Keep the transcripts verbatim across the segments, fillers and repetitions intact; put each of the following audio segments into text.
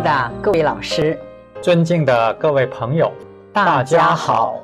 敬的各位老师， 尊敬的各位朋友，大家好。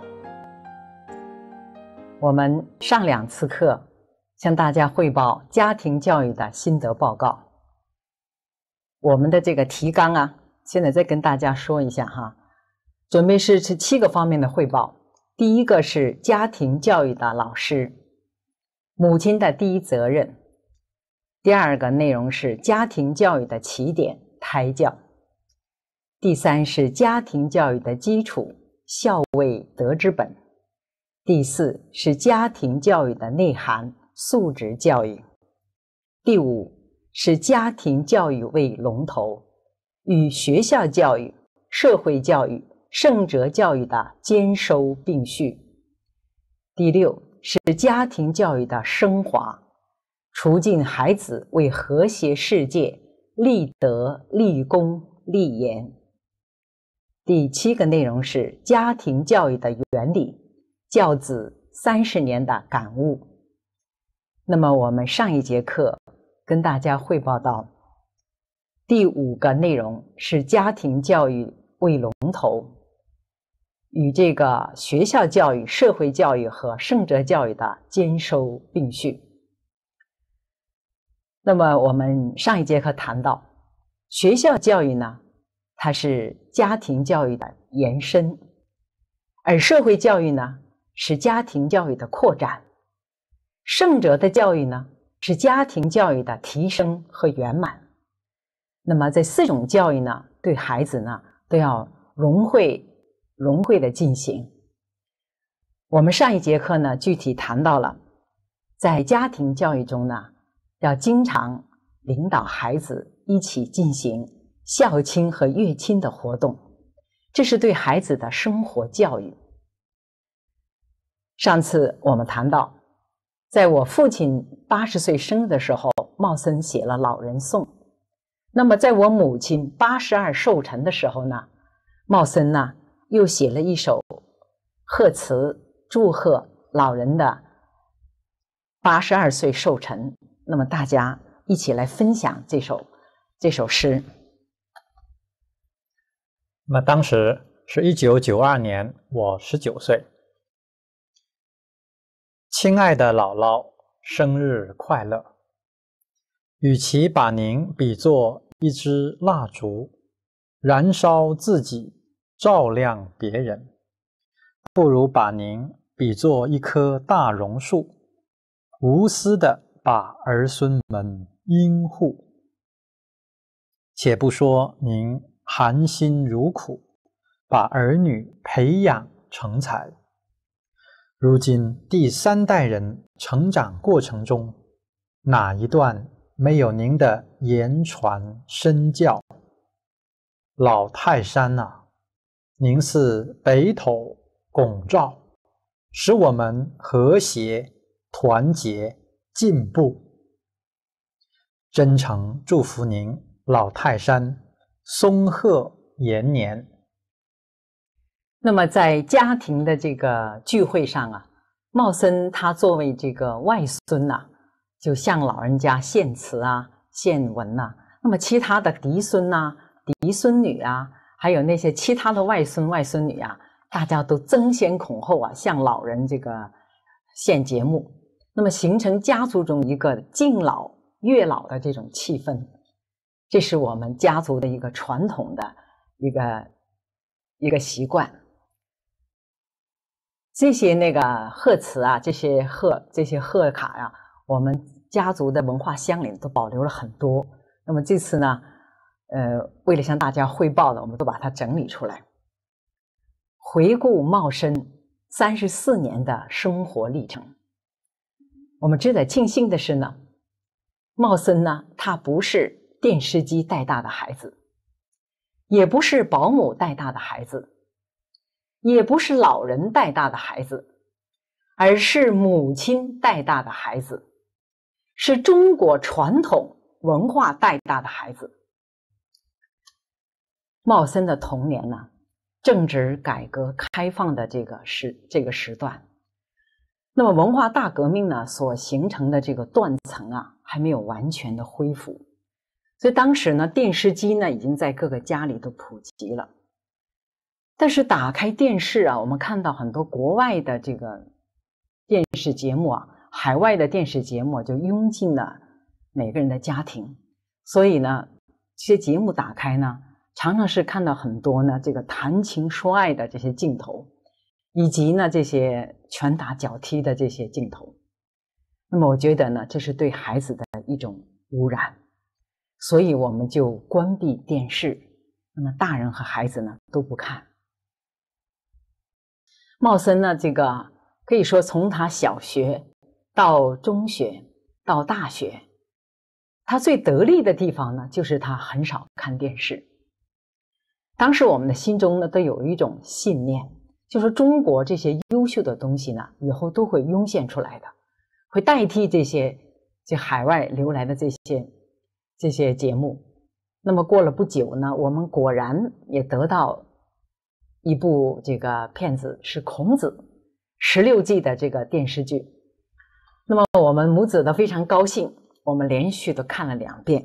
我们上两次课向大家汇报家庭教育的心得报告。我们的这个提纲啊，现在再跟大家说一下哈，准备是是七个方面的汇报。第一个是家庭教育的老师，母亲的第一责任。第二个内容是家庭教育的起点，胎教。第三是家庭教育的基础，孝为德之本。第四是家庭教育的内涵，素质教育。第五是家庭教育为龙头，与学校教育、社会教育、圣哲教育的兼收并蓄。第六是家庭教育的升华，促进孩子为和谐世界立德、立功、立言。第七个内容是家庭教育的原理，教子三十年的感悟。那么我们上一节课跟大家汇报到，第五个内容是家庭教育为龙头，与这个学校教育、社会教育和圣哲教育的兼收并蓄。那么我们上一节课谈到，学校教育呢，它是家庭教育的延伸，而社会教育呢，是家庭教育的扩展，圣哲的教育呢，是家庭教育的提升和圆满。那么这四种教育呢，对孩子呢，都要融会融会的进行。我们上一节课呢，具体谈到了，在家庭教育中呢，要经常领导孩子一起进行孝亲和悦亲的活动，这是对孩子的生活教育。上次我们谈到，在我父亲八十岁生日的时候，茂森写了老人颂。那么在我母亲八十二寿辰的时候呢，茂森呢又写了一首贺词，祝贺老人的八十二岁寿辰。那么大家一起来分享这首这首诗。 那么当时是一九九二年，我十九岁。亲爱的姥姥，生日快乐！与其把您比作一支蜡烛，燃烧自己，照亮别人，不如把您比作一棵大榕树，无私地把儿孙们荫护。且不说您含辛茹苦，把儿女培养成才，如今第三代人成长过程中，哪一段没有您的言传身教？老泰山啊，您似北斗拱照，使我们和谐、团结、进步。真诚祝福您，老泰山松鹤延年。 那么在家庭的这个聚会上啊，茂森他作为这个外孙啊，就向老人家献词啊、献文呐、啊。那么其他的嫡孙呐、啊、嫡孙女啊，还有那些其他的外孙外孙女啊，大家都争先恐后啊，向老人这个献节目，那么形成家族中一个敬老悦老的这种气氛。这是我们家族的一个传统的一个一个习惯。这些那个贺词啊，这些贺这些贺卡啊，我们家族的文化箱里都保留了很多。那么这次呢，呃，为了向大家汇报呢，我们都把它整理出来。回顾茂森三十四年的生活历程，我们值得庆幸的是呢，茂森呢，他不是电视机带大的孩子，也不是保姆带大的孩子，也不是老人带大的孩子，而是母亲带大的孩子，是中国传统文化带大的孩子。茂森的童年呢，正值改革开放的这个时这个时段，那么文化大革命呢所形成的这个断层啊，还没有完全的恢复。 所以当时呢，电视机呢已经在各个家里都普及了。但是打开电视啊，我们看到很多国外的这个电视节目啊，海外的电视节目就涌进了每个人的家庭。所以呢，这些节目打开呢，常常是看到很多呢这个谈情说爱的这些镜头，以及呢这些拳打脚踢的这些镜头。那么我觉得呢，这是对孩子的一种污染，所以我们就关闭电视，那么大人和孩子呢都不看。茂森呢，这个可以说从他小学到中学到大学，他最得力的地方呢，就是他很少看电视。当时我们的心中呢，都有一种信念，就是中国这些优秀的东西呢，以后都会涌现出来的，会代替这些这海外流来的这些这些节目。那么过了不久呢，我们果然也得到一部这个片子，是孔子十六季的这个电视剧。那么我们母子呢非常高兴，我们连续的看了两遍。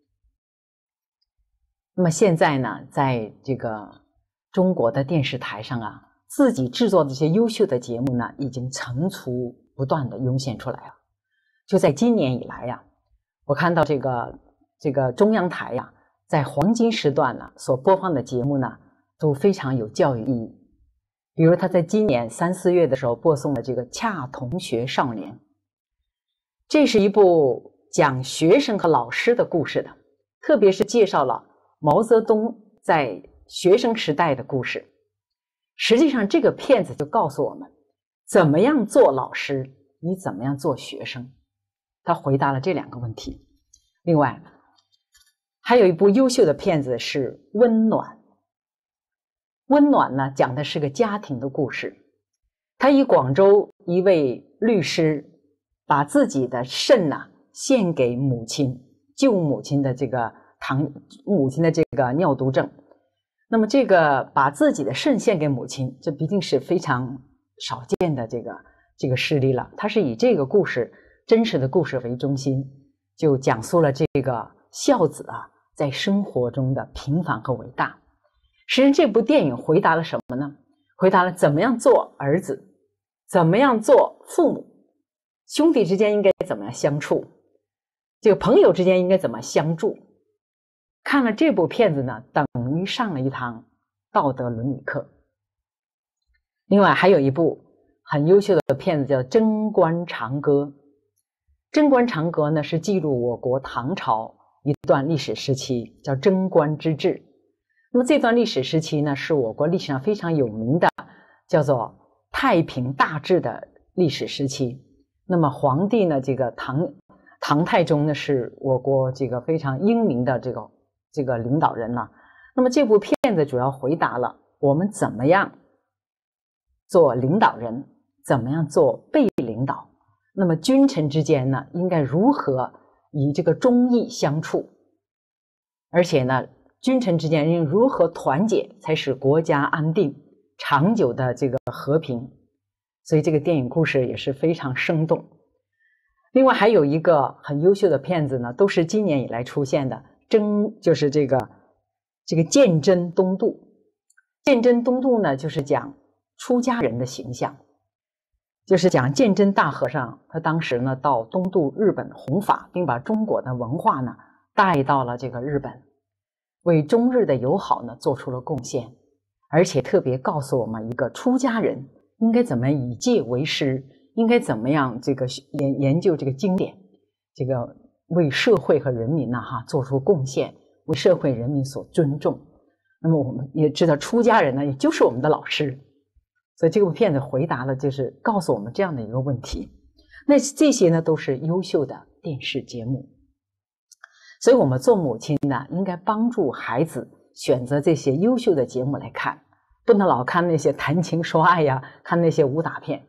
那么现在呢，在这个中国的电视台上啊，自己制作的这些优秀的节目呢，已经层出不穷的涌现出来了。就在今年以来呀、啊，我看到这个这个中央台呀、啊，在黄金时段呢所播放的节目呢，都非常有教育意义。比如他在今年三四月的时候播送了这个《恰同学少年》，这是一部讲学生和老师的故事的，特别是介绍了毛泽东在学生时代的故事。实际上这个片子就告诉我们怎么样做老师，你怎么样做学生，他回答了这两个问题。另外还有一部优秀的片子是《温暖》。温暖呢，讲的是个家庭的故事。他以广州一位律师把自己的肾呢、啊、献给母亲，救母亲的这个糖母亲的这个尿毒症。那么这个把自己的肾献给母亲，这毕竟是非常少见的这个这个事例了。他是以这个故事真实的故事为中心，就讲述了这个孝子啊在生活中的平凡和伟大。实际上这部电影回答了什么呢？回答了怎么样做儿子，怎么样做父母，兄弟之间应该怎么样相处，这个朋友之间应该怎么相助。看了这部片子呢，等于上了一堂道德伦理课。另外还有一部很优秀的片子叫《贞观长歌》。《贞观长歌》呢是记录我国唐朝一段历史时期，叫贞观之治。那么这段历史时期呢，是我国历史上非常有名的，叫做太平大治的历史时期。那么皇帝呢，这个唐唐太宗呢，是我国这个非常英明的这个这个领导人了。那么这部片子主要回答了我们怎么样做领导人，怎么样做被领导。那么君臣之间呢，应该如何以这个忠义相处，而且呢，君臣之间应如何团结，才使国家安定长久的这个和平。所以这个电影故事也是非常生动。另外还有一个很优秀的片子呢，都是今年以来出现的，真就是这个这个鉴真东渡。鉴真东渡呢，就是讲出家人的形象，就是讲鉴真大和尚，他当时呢到东渡日本弘法，并把中国的文化呢带到了这个日本，为中日的友好呢做出了贡献。而且特别告诉我们一个出家人应该怎么以戒为师，应该怎么样这个研研究这个经典，这个为社会和人民呢哈做出贡献，为社会人民所尊重。那么我们也知道出家人呢也就是我们的老师，所以这部片子回答了，就是告诉我们这样的一个问题。那这些呢都是优秀的电视节目。所以我们做母亲呢，应该帮助孩子选择这些优秀的节目来看，不能老看那些谈情说爱呀，看那些武打片。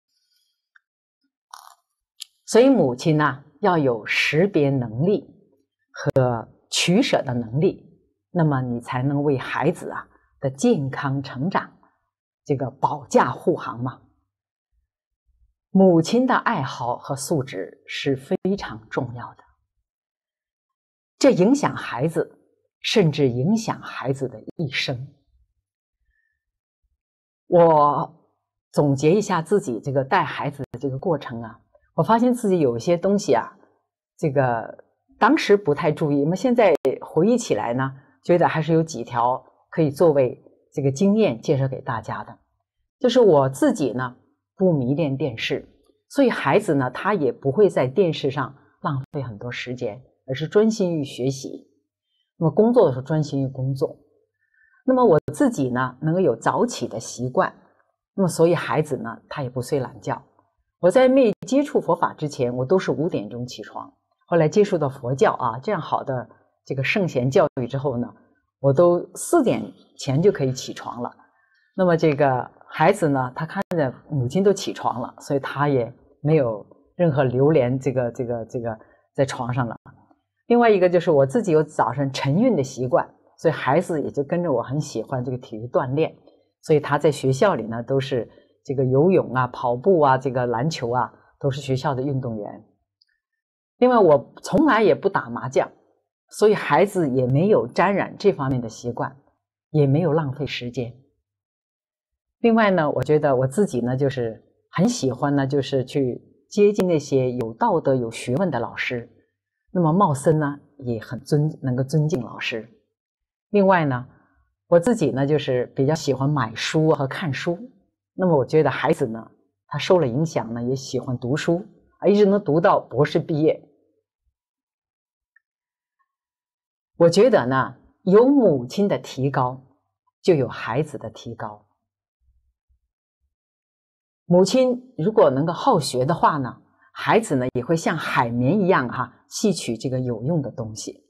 所以母亲呢，要有识别能力和取舍的能力，那么你才能为孩子啊的健康成长这个保驾护航嘛。母亲的爱好和素质是非常重要的。 这影响孩子，甚至影响孩子的一生。我总结一下自己这个带孩子的这个过程啊，我发现自己有一些东西啊，这个当时不太注意，那么现在回忆起来呢，觉得还是有几条可以作为这个经验介绍给大家的。就是我自己呢不迷恋电视，所以孩子呢他也不会在电视上浪费很多时间，而是专心于学习。那么工作的时候专心于工作。那么我自己呢能够有早起的习惯，那么所以孩子呢他也不睡懒觉。我在没接触佛法之前，我都是五点钟起床，后来接触到佛教啊这样好的这个圣贤教育之后呢，我都四点前就可以起床了。那么这个孩子呢，他看着母亲都起床了，所以他也没有任何流连这个这个这个在床上了。另外一个就是我自己有早上晨运的习惯，所以孩子也就跟着我很喜欢这个体育锻炼，所以他在学校里呢都是这个游泳啊、跑步啊、这个篮球啊，都是学校的运动员。另外我从来也不打麻将，所以孩子也没有沾染这方面的习惯，也没有浪费时间。另外呢，我觉得我自己呢就是很喜欢呢就是去接近那些有道德有学问的老师，那么茂森呢也很尊能够尊敬老师。另外呢，我自己呢就是比较喜欢买书和看书，那么我觉得孩子呢他受了影响呢也喜欢读书，一直能读到博士毕业。我觉得呢有母亲的提高就有孩子的提高。母亲如果能够好学的话呢，孩子呢也会像海绵一样哈、啊，吸取这个有用的东西。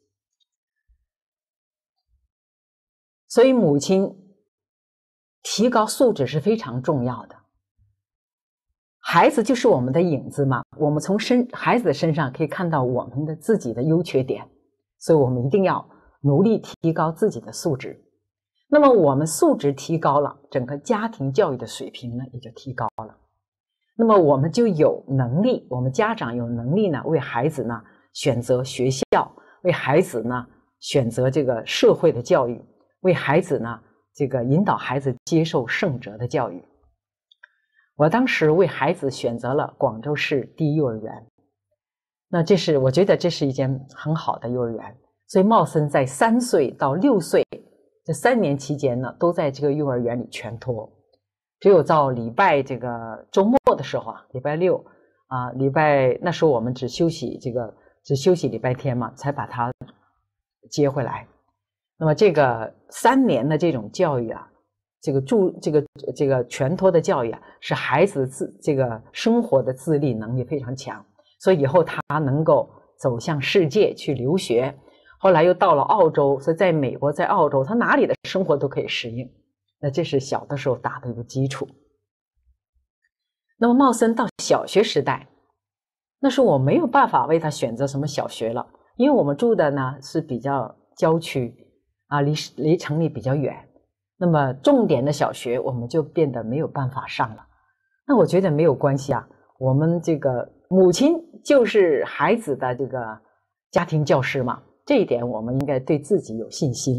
所以母亲提高素质是非常重要的。孩子就是我们的影子嘛，我们从身孩子的身上可以看到我们的自己的优缺点，所以我们一定要努力提高自己的素质。那么我们素质提高了，整个家庭教育的水平呢也就提高了。那么我们就有能力，我们家长有能力呢为孩子呢选择学校，为孩子呢选择这个社会的教育，为孩子呢这个引导孩子接受圣哲的教育。我当时为孩子选择了广州市第一幼儿园，那这是我觉得这是一间很好的幼儿园。所以茂森在三岁到六岁这三年期间呢，都在这个幼儿园里全托。只有到礼拜这个周末的时候啊，礼拜六啊，礼拜那时候我们只休息这个只休息礼拜天嘛，才把他接回来。那么这个三年的这种教育啊，这个助这个这个全托的教育啊，使孩子自这个生活的自立能力非常强，所以以后他能够走向世界去留学。后来又到了澳洲，所以在美国在澳洲他哪里的生活都可以适应，那这是小的时候打的一个基础。那么茂森到小学时代，那时候我没有办法为他选择什么小学了，因为我们住的呢是比较郊区啊，离离城里比较远，那么重点的小学我们就变得没有办法上了。那我觉得没有关系啊，我们这个母亲就是孩子的这个家庭教师嘛，这一点我们应该对自己有信心。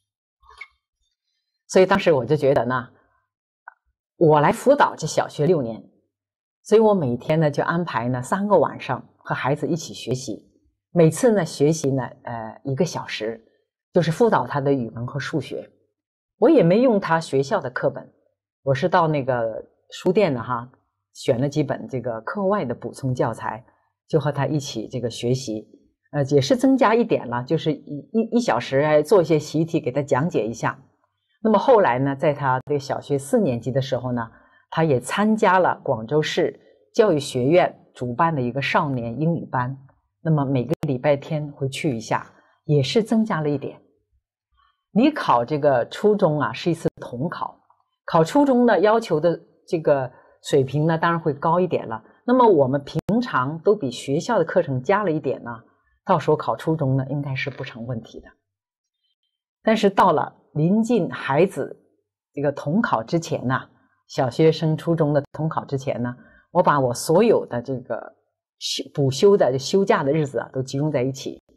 所以当时我就觉得呢，我来辅导这小学六年，所以我每天呢就安排呢三个晚上和孩子一起学习，每次呢学习呢呃一个小时，就是辅导他的语文和数学。我也没用他学校的课本，我是到那个书店呢哈，选了几本这个课外的补充教材，就和他一起这个学习，呃也是增加一点了，就是一一一小时做一些习题给他讲解一下。那么后来呢，在他这个小学四年级的时候呢，他也参加了广州市教育学院主办的一个少年英语班，那么每个礼拜天会去一下，也是增加了一点。你考这个初中啊是一次统考，考初中呢要求的这个水平呢当然会高一点了，那么我们平常都比学校的课程加了一点呢，到时候考初中呢应该是不成问题的。但是到了临近孩子这个统考之前呢、啊，小学生初中的统考之前呢，我把我所有的这个补修的休假的日子啊都集中在一起，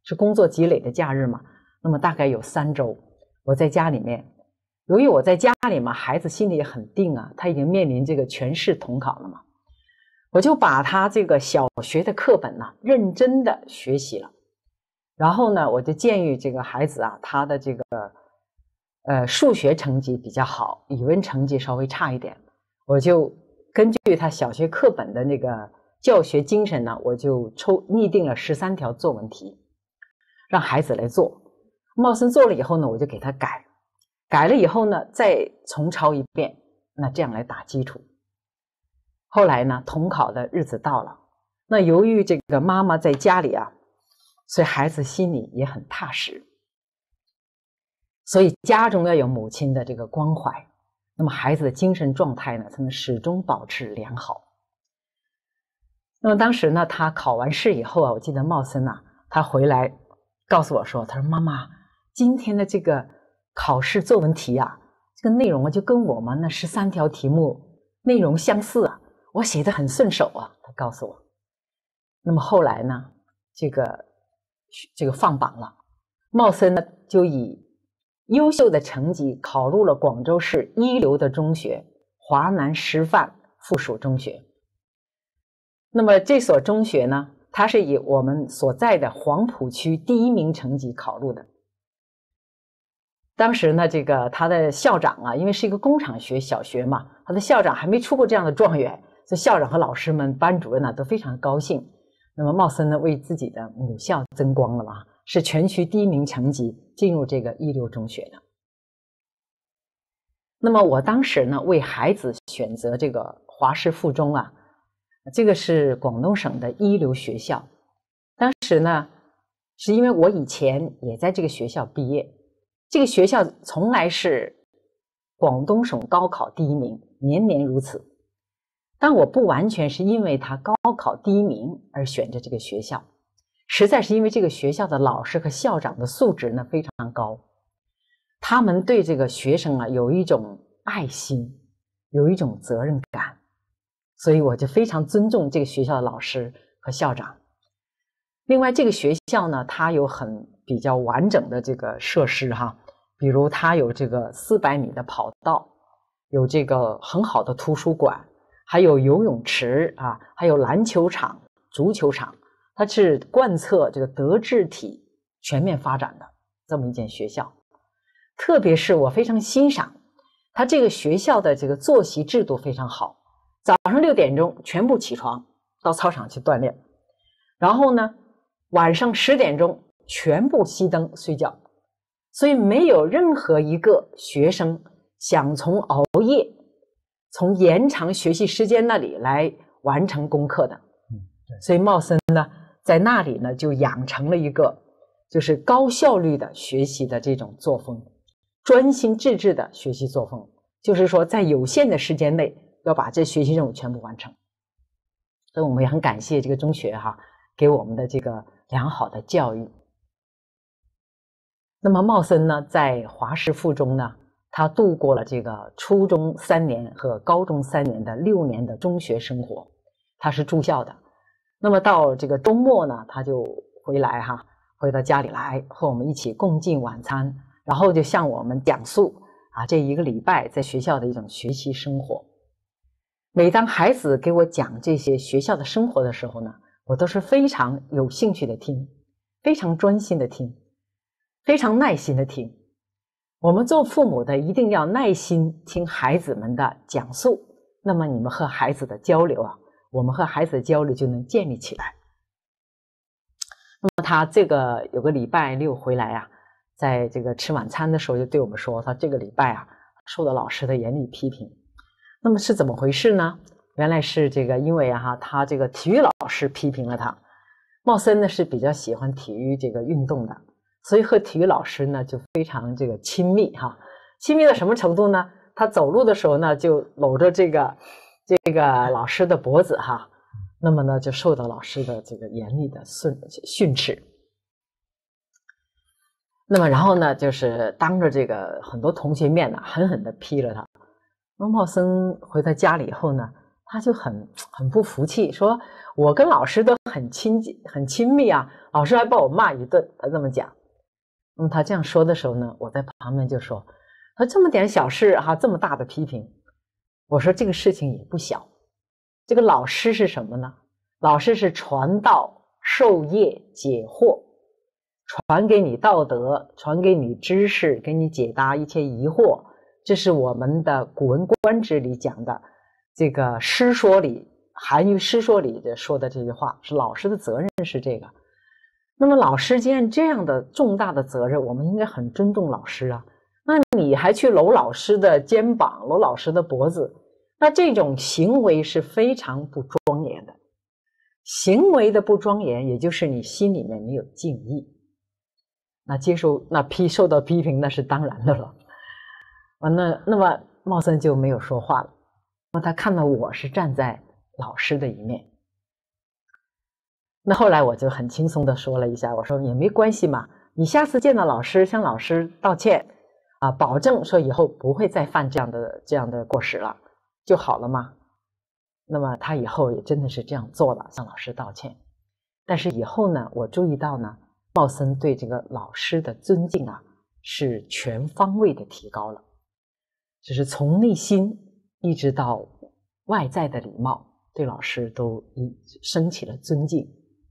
是工作积累的假日嘛，那么大概有三周，我在家里面，由于我在家里嘛，孩子心里也很定啊，他已经面临这个全市统考了嘛，我就把他这个小学的课本呢、啊、认真的学习了，然后呢，我就建议这个孩子啊，他的这个呃数学成绩比较好，语文成绩稍微差一点，我就根据他小学课本的那个教学精神呢，我就抽拟定了十三条作文题，让孩子来做。茂森做了以后呢，我就给他改，改了以后呢，再重抄一遍，那这样来打基础。后来呢，统考的日子到了，那由于这个妈妈在家里啊，所以孩子心里也很踏实，所以家中要有母亲的这个关怀，那么孩子的精神状态呢，才能始终保持良好。那么当时呢，他考完试以后啊，我记得茂森啊，他回来告诉我说，他说妈妈，今天的这个考试作文题啊，这个内容啊，就跟我们那十三条题目内容相似啊，我写得很顺手啊，他告诉我。那么后来呢，这个这个放榜了，茂森呢就以优秀的成绩考入了广州市一流的中学华南师范附属中学。那么这所中学呢，它是以我们所在的黄埔区第一名成绩考入的。当时呢，这个他的校长啊，因为是一个工厂学小学嘛，他的校长还没出过这样的状元，所以校长和老师们、班主任呢都非常高兴。那么茂森呢，为自己的母校争光了嘛，是全区第一名成绩进入这个一流中学的。那么我当时呢，为孩子选择这个华师附中啊，这个是广东省的一流学校。当时呢，是因为我以前也在这个学校毕业，这个学校从来是广东省高考第一名，年年如此。但我不完全是因为他高考第一名而选择这个学校，实在是因为这个学校的老师和校长的素质呢非常高，他们对这个学生啊有一种爱心，有一种责任感，所以我就非常尊重这个学校的老师和校长。另外这个学校呢，它有很比较完整的这个设施哈，比如它有这个四百米的跑道，有这个很好的图书馆，还有游泳池啊，还有篮球场、足球场，它是贯彻这个德智体全面发展的这么一间学校。特别是我非常欣赏它这个学校的这个作息制度非常好，早上六点钟全部起床到操场去锻炼，然后呢晚上十点钟全部熄灯睡觉，所以没有任何一个学生想从熬夜、从延长学习时间那里来完成功课的。所以茂森呢，在那里呢就养成了一个就是高效率的学习的这种作风，专心致志的学习作风，就是说在有限的时间内要把这学习任务全部完成。所以我们也很感谢这个中学哈，给我们的这个良好的教育。那么茂森呢，在华师附中呢，他度过了这个初中三年和高中三年的六年的中学生活，他是住校的。那么到这个周末呢，他就回来哈，回到家里来和我们一起共进晚餐，然后就向我们讲述啊这一个礼拜在学校的一种学习生活。每当孩子给我讲这些学校的生活的时候呢，我都是非常有兴趣的听，非常专心的听，非常耐心的听。我们做父母的一定要耐心听孩子们的讲述，那么你们和孩子的交流啊，我们和孩子的交流就能建立起来。那么他这个有个礼拜六回来啊，在这个吃晚餐的时候就对我们说，他这个礼拜啊受到老师的严厉批评。那么是怎么回事呢？原来是这个因为啊他这个体育老师批评了他。茂森呢是比较喜欢体育这个运动的，所以和体育老师呢就非常这个亲密哈。亲密到什么程度呢？他走路的时候呢就搂着这个这个老师的脖子哈，那么呢就受到老师的这个严厉的训训斥。那么然后呢就是当着这个很多同学面呢狠狠地批了他。那茂森回到家里以后呢， 他就很很不服气，说我跟老师都很亲近很亲密啊，老师还把我骂一顿，他这么讲。那么他这样说的时候呢，我在旁边就说，他这么点小事哈、啊，这么大的批评，我说这个事情也不小。这个老师是什么呢？老师是传道授业解惑，传给你道德，传给你知识，给你解答一切疑惑。这是我们的《古文观止》里讲的，这个诗说里，韩愈诗说里的说的这句话，是老师的责任是这个。那么老师既然这样的重大的责任，我们应该很尊重老师啊。那你还去搂老师的肩膀，搂老师的脖子，那这种行为是非常不庄严的。行为的不庄严，也就是你心里面没有敬意。那接受那批受到批评，那是当然的了。啊，那那么茂森就没有说话了。那他看到我是站在老师的一面。那后来我就很轻松的说了一下，我说也没关系嘛，你下次见到老师向老师道歉啊，保证说以后不会再犯这样的这样的过失了，就好了嘛。那么他以后也真的是这样做了，向老师道歉。但是以后呢，我注意到呢，茂森对这个老师的尊敬啊，是全方位的提高了，就是从内心一直到外在的礼貌，对老师都升起了尊敬。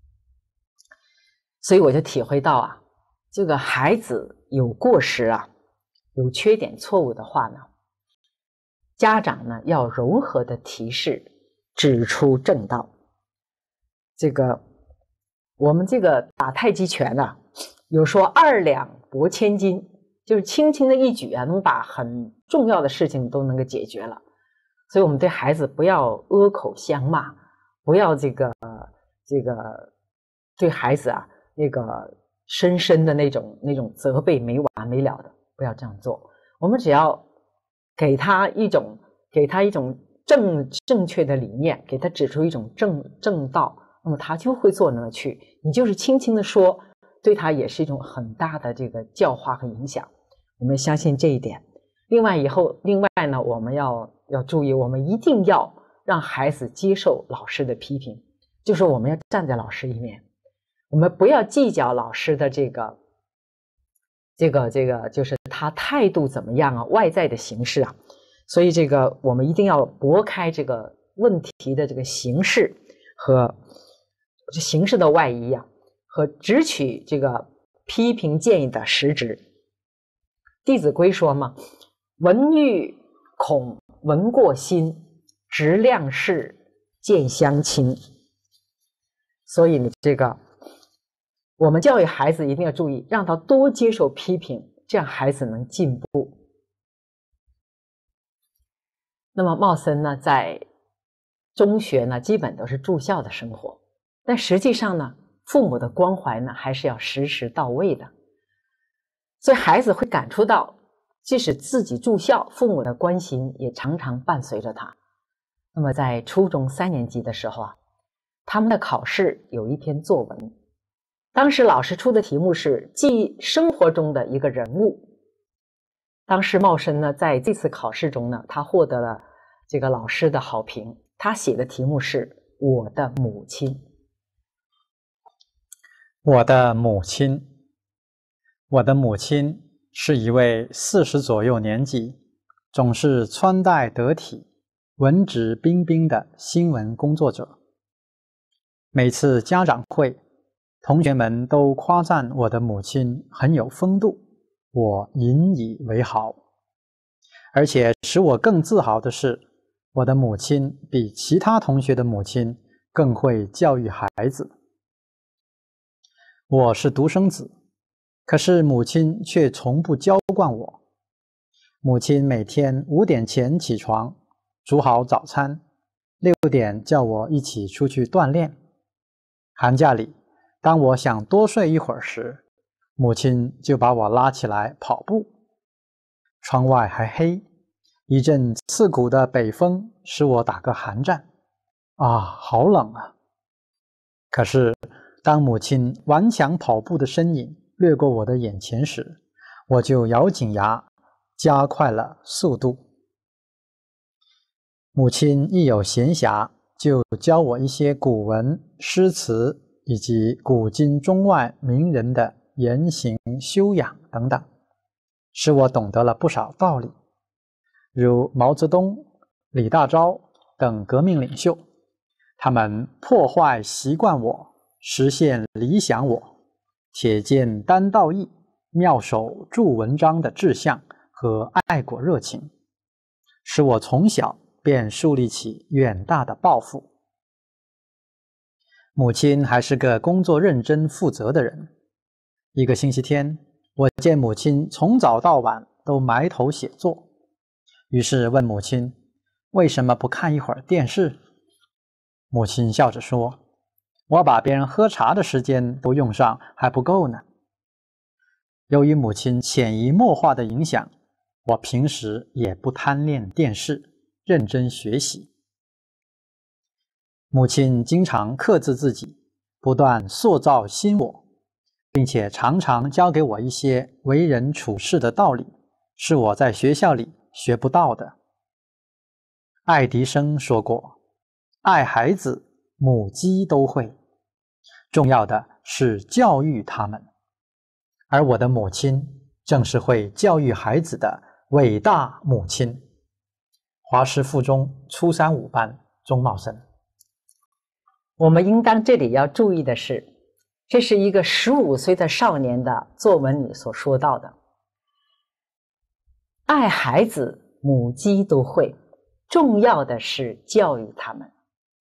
所以我就体会到啊，这个孩子有过失啊，有缺点错误的话呢，家长呢要柔和的提示，指出正道。这个我们这个打太极拳啊，有说二两拨千斤，就是轻轻的一举啊，能把很重要的事情都能够解决了。所以我们对孩子不要阿口相骂，不要这个这个对孩子啊那个深深的那种那种责备没完没了的，不要这样做。我们只要给他一种给他一种正正确的理念，给他指出一种正正道，那么他就会做那么去。你就是轻轻的说，对他也是一种很大的这个教化和影响。我们相信这一点。另外以后，另外呢，我们要要注意，我们一定要让孩子接受老师的批评，就是我们要站在老师一面，我们不要计较老师的这个这个这个，就是他态度怎么样啊，外在的形式啊。所以这个我们一定要拨开这个问题的这个形式和形式的外衣啊，和只取这个批评建议的实质。弟子规说嘛，闻欲恐闻过心，直量事见相亲。所以你这个我们教育孩子一定要注意，让他多接受批评，这样孩子能进步。那么茂森呢，在中学呢，基本都是住校的生活，但实际上呢，父母的关怀呢，还是要时时到位的。所以孩子会感触到，即使自己住校，父母的关心也常常伴随着他。那么在初中三年级的时候啊，他们的考试有一篇作文，当时老师出的题目是记生活中的一个人物。当时茂森呢，在这次考试中呢，他获得了这个老师的好评。他写的题目是我的母亲。 我的母亲，我的母亲是一位四十左右年纪，总是穿戴得体、文质彬彬的新闻工作者。每次家长会，同学们都夸赞我的母亲很有风度，我引以为豪。而且使我更自豪的是，我的母亲比其他同学的母亲更会教育孩子。我是独生子，可是母亲却从不娇惯我。母亲每天五点前起床，煮好早餐，六点叫我一起出去锻炼。寒假里，当我想多睡一会儿时，母亲就把我拉起来跑步。窗外还黑，一阵刺骨的北风使我打个寒战。啊，好冷啊！可是当母亲顽强跑步的身影掠过我的眼前时，我就咬紧牙，加快了速度。 母亲一有闲暇，就教我一些古文、诗词以及古今中外名人的言行修养等等，使我懂得了不少道理。如毛泽东、李大钊等革命领袖，他们破坏习惯我，实现理想我，铁剑担道义，妙手著文章的志向和爱国热情，使我从小便树立起远大的抱负。母亲还是个工作认真负责的人。一个星期天，我见母亲从早到晚都埋头写作，于是问母亲为什么不看一会儿电视。母亲笑着说，我把别人喝茶的时间都用上，还不够呢。由于母亲潜移默化的影响，我平时也不贪恋电视，认真学习。母亲经常克制自己，不断塑造新我，并且常常教给我一些为人处事的道理，是我在学校里学不到的。爱迪生说过，爱孩子，母鸡都会，重要的是教育他们。而我的母亲正是会教育孩子的伟大母亲。华师附中初三五班钟茂生。 我们应当这里要注意的是，这是一个十五岁的少年的作文里所说到的，爱孩子，母鸡都会，重要的是教育他们。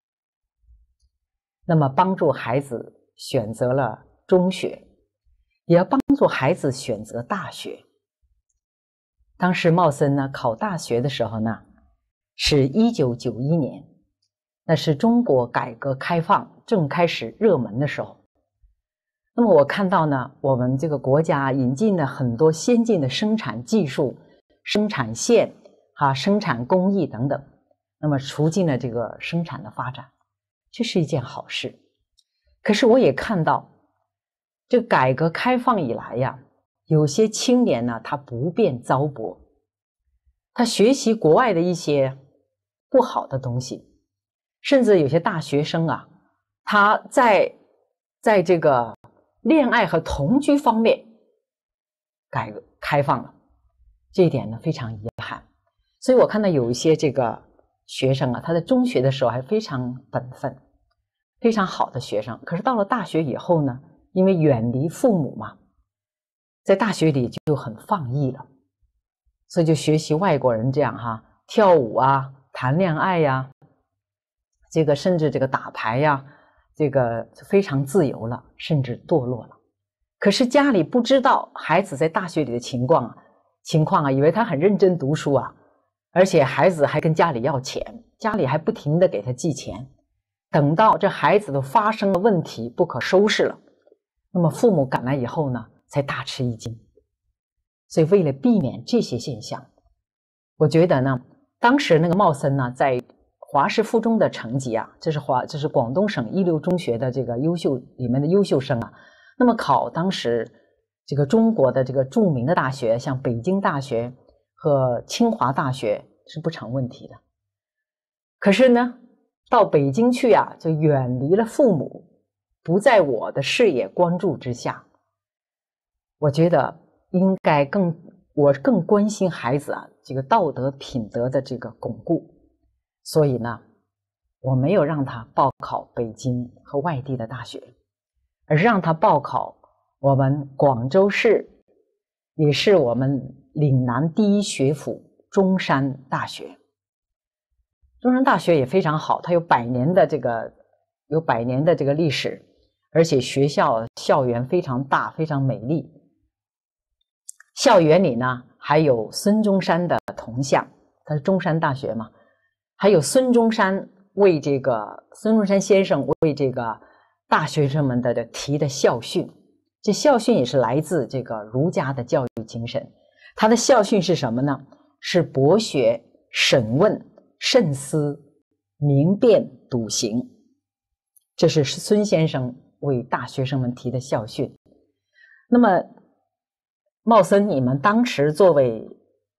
那么帮助孩子选择了中学，也要帮助孩子选择大学。当时茂森呢考大学的时候呢，是一九九一年，那是中国改革开放正开始热门的时候。那么我看到呢，我们这个国家引进了很多先进的生产技术、生产线啊、生产工艺等等，那么促进了这个生产的发展，这是一件好事。可是我也看到，这改革开放以来呀，有些青年呢，他不便糟粕，他学习国外的一些不好的东西，甚至有些大学生啊，他在在这个恋爱和同居方面改革开放了，这一点呢非常遗憾。所以我看到有一些这个学生啊，他在中学的时候还非常本分，非常好的学生，可是到了大学以后呢，因为远离父母嘛，在大学里就很放逸了，所以就学习外国人这样哈，跳舞啊，谈恋爱呀，这个甚至这个打牌呀，这个非常自由了，甚至堕落了。可是家里不知道孩子在大学里的情况啊，情况啊，以为他很认真读书啊，而且孩子还跟家里要钱，家里还不停地给他寄钱。等到这孩子都发生了问题，不可收拾了，那么父母赶来以后呢，才大吃一惊。所以为了避免这些现象，我觉得呢，当时那个茂森呢，在华师附中的成绩啊，这是华这是广东省一流中学的这个优秀里面的优秀生啊，那么考当时这个中国的这个著名的大学，像北京大学和清华大学是不成问题的。可是呢，到北京去啊，就远离了父母，不在我的视野关注之下。我觉得应该更我更关心孩子啊这个道德品德的这个巩固，所以呢，我没有让他报考北京和外地的大学，而是让他报考我们广州市，也是我们岭南第一学府中山大学。中山大学也非常好，它有百年的这个有百年的这个历史，而且学校校园非常大，非常美丽。校园里呢还有孙中山的铜像，它是中山大学嘛，还有孙中山为这个孙中山先生为这个大学生们的提的校训，这校训也是来自这个儒家的教育精神。他的校训是什么呢？是博学、审问、慎思、明辨、笃行。这是孙先生为大学生们提的校训。那么茂森，你们当时作为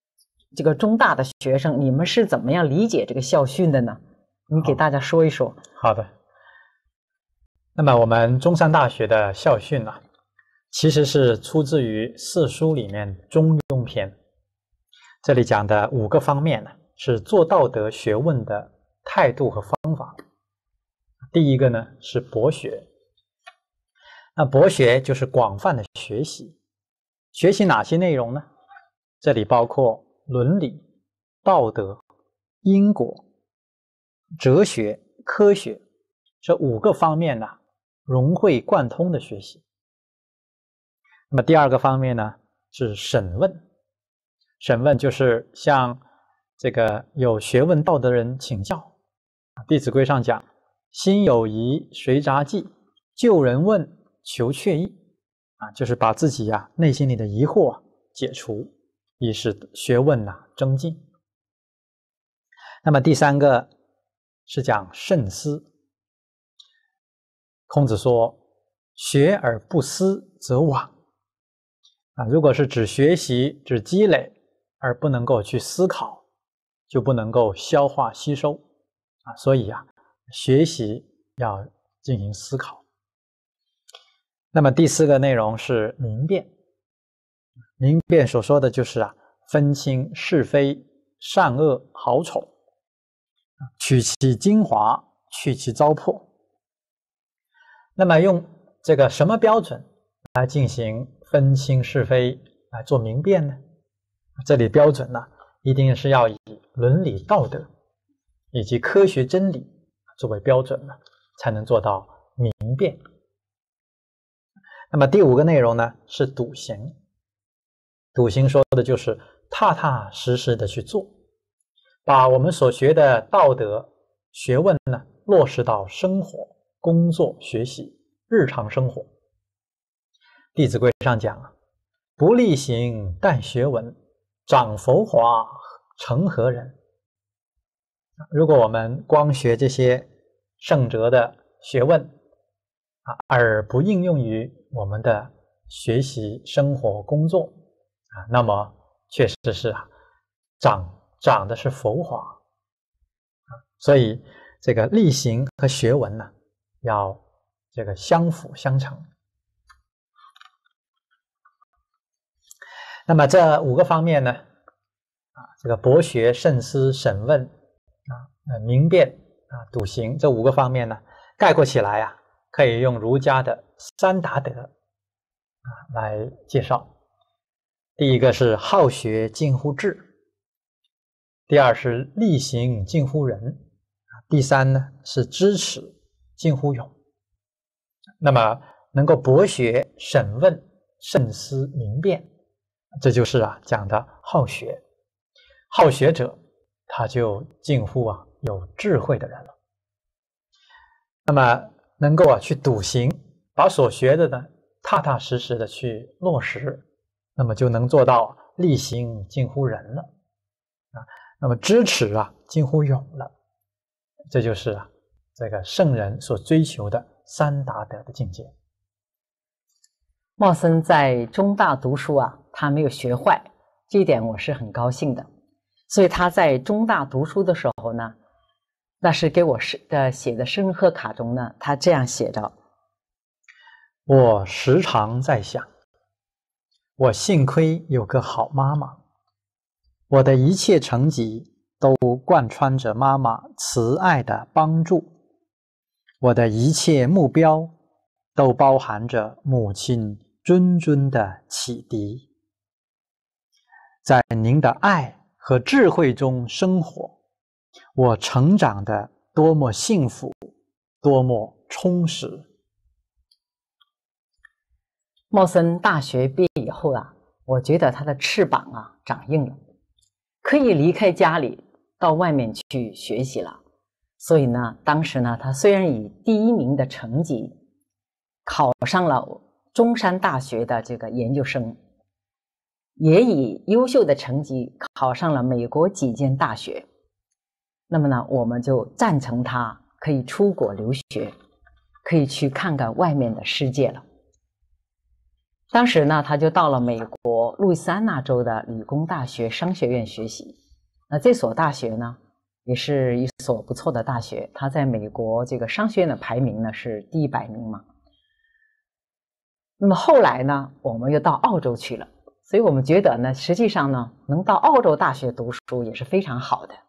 这个中大的学生，你们是怎么样理解这个校训的呢？你给大家说一说。 好的。那么我们中山大学的校训呢、啊，其实是出自于四书里面《中庸篇》，这里讲的五个方面呢，是做道德学问的态度和方法。第一个呢是博学，那博学就是广泛的学习，学习哪些内容呢？这里包括伦理、道德、因果、哲学、科学这五个方面呢，融会贯通的学习。那么第二个方面呢是审问，审问就是向这个有学问道德人请教。《弟子规》上讲，心有疑随札记，就人问求确意啊，就是把自己啊内心里的疑惑啊解除，以使学问呐、啊、增进。那么第三个是讲慎思。孔子说：“学而不思则罔。”啊，如果是只学习、只积累，而不能够去思考，就不能够消化吸收啊。所以啊，学习要进行思考。那么第四个内容是明辨。明辨所说的就是啊，分清是非、善恶、好丑，取其精华，去其糟粕。那么用这个什么标准来进行分清是非，来做明辨呢？这里标准呢，一定是要以伦理道德以及科学真理作为标准呢，才能做到明辨。那么第五个内容呢是笃行。笃行说的就是踏踏实实的去做，把我们所学的道德学问呢落实到生活、工作、学习、日常生活。弟子规上讲啊，不力行但学文，长佛华成何人？如果我们光学这些圣哲的学问啊，而不应用于我们的学习、生活、工作啊，那么确实是啊，长长的是佛华啊。所以这个力行和学文呢，要这个相辅相成。那么这五个方面呢，啊，这个博学、慎思、审问啊、呃、明辨啊、笃行这五个方面呢，概括起来啊，可以用儒家的三达德啊来介绍。第一个是好学近乎智，第二是力行近乎仁，第三呢是知耻近乎勇。那么能够博学、审问、慎思、明辨，这就是啊讲的好学。好学者，他就近乎啊有智慧的人了。那么能够啊去笃行，把所学的呢踏踏实实的去落实，那么就能做到力行近乎仁了啊。那么知耻啊近乎勇了，这就是啊这个圣人所追求的三达德的境界。 茂森在中大读书啊，他没有学坏，这一点我是很高兴的。所以他在中大读书的时候呢，那是给我的写的生日贺卡中呢，他这样写着： 我时常在想，我幸亏有个好妈妈，我的一切成绩都贯穿着妈妈慈爱的帮助，我的一切目标都包含着母亲谆谆的启迪。在您的爱和智慧中生活，我成长得多么幸福，多么充实。 茂森大学毕业以后啊，我觉得他的翅膀啊长硬了，可以离开家里到外面去学习了。所以呢，当时呢，他虽然以第一名的成绩考上了中山大学的这个研究生，也以优秀的成绩考上了美国几间大学。那么呢，我们就赞成他可以出国留学，可以去看看外面的世界了。 当时呢，他就到了美国路易斯安那州的理工大学商学院学习。那这所大学呢，也是一所不错的大学，它在美国这个商学院的排名呢是第一百名嘛。那么后来呢，我们又到澳洲去了，所以我们觉得呢，实际上呢，能到澳洲大学读书也是非常好的。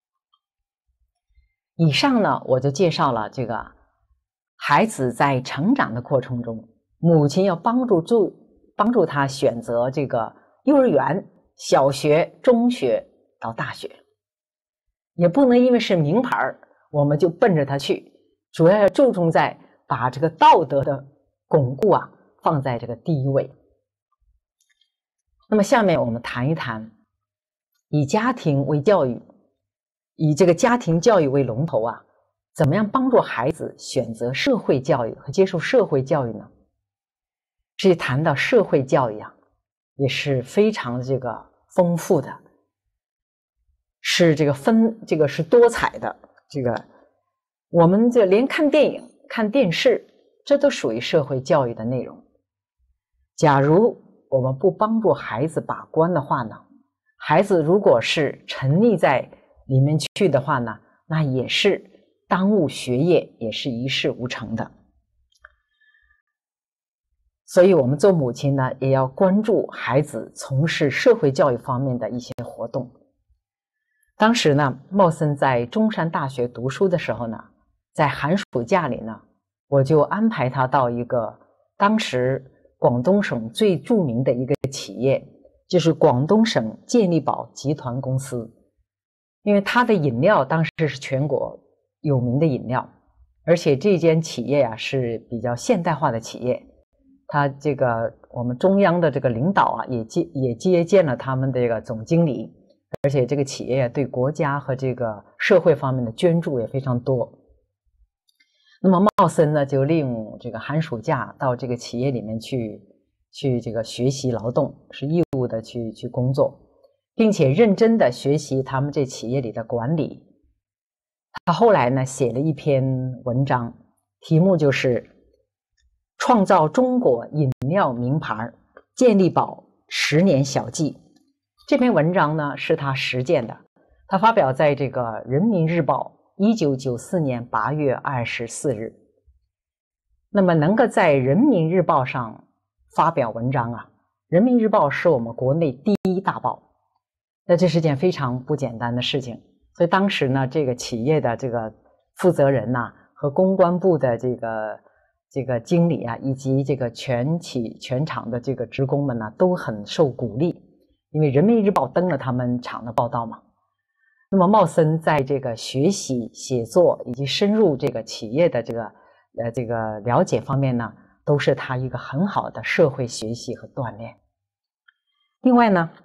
以上呢，我就介绍了这个孩子在成长的过程中，母亲要帮助助帮助他选择这个幼儿园、小学、中学到大学，也不能因为是名牌我们就奔着他去，主要要注重在把这个道德的巩固啊放在这个第一位。那么下面我们谈一谈以家庭为教育，以这个家庭教育为龙头啊，怎么样帮助孩子选择社会教育和接受社会教育呢？至于谈到社会教育啊，也是非常这个丰富的，是这个分这个是多彩的。这个我们这连看电影、看电视，这都属于社会教育的内容。假如我们不帮助孩子把关的话呢，孩子如果是沉溺在里面去的话呢，那也是耽误学业，也是一事无成的。所以我们做母亲呢，也要关注孩子从事社会教育方面的一些活动。当时呢，茂森在中山大学读书的时候呢，在寒暑假里呢，我就安排他到一个当时广东省最著名的一个企业，就是广东省健力宝集团公司。因为它的饮料当时是全国有名的饮料，而且这间企业啊是比较现代化的企业。它这个我们中央的这个领导啊也接也接见了他们的这个总经理，而且这个企业对国家和这个社会方面的捐助也非常多。那么茂森呢就利用这个寒暑假到这个企业里面去去这个学习劳动，是义务的去去工作，并且认真的学习他们这企业里的管理。他后来呢写了一篇文章，题目就是创造中国饮料名牌健力宝十年小记。这篇文章呢是他实践的，他发表在这个人民日报一九九四年八月二十四日。那么能够在人民日报上发表文章啊，人民日报是我们国内第一大报，那这是件非常不简单的事情。所以当时呢，这个企业的这个负责人呐、啊，和公关部的这个这个经理啊，以及这个全企全厂的这个职工们呢、啊，都很受鼓励，因为人民日报登了他们厂的报道嘛。那么茂森在这个学习、写作以及深入这个企业的这个呃这个了解方面呢，都是他一个很好的社会学习和锻炼。另外呢，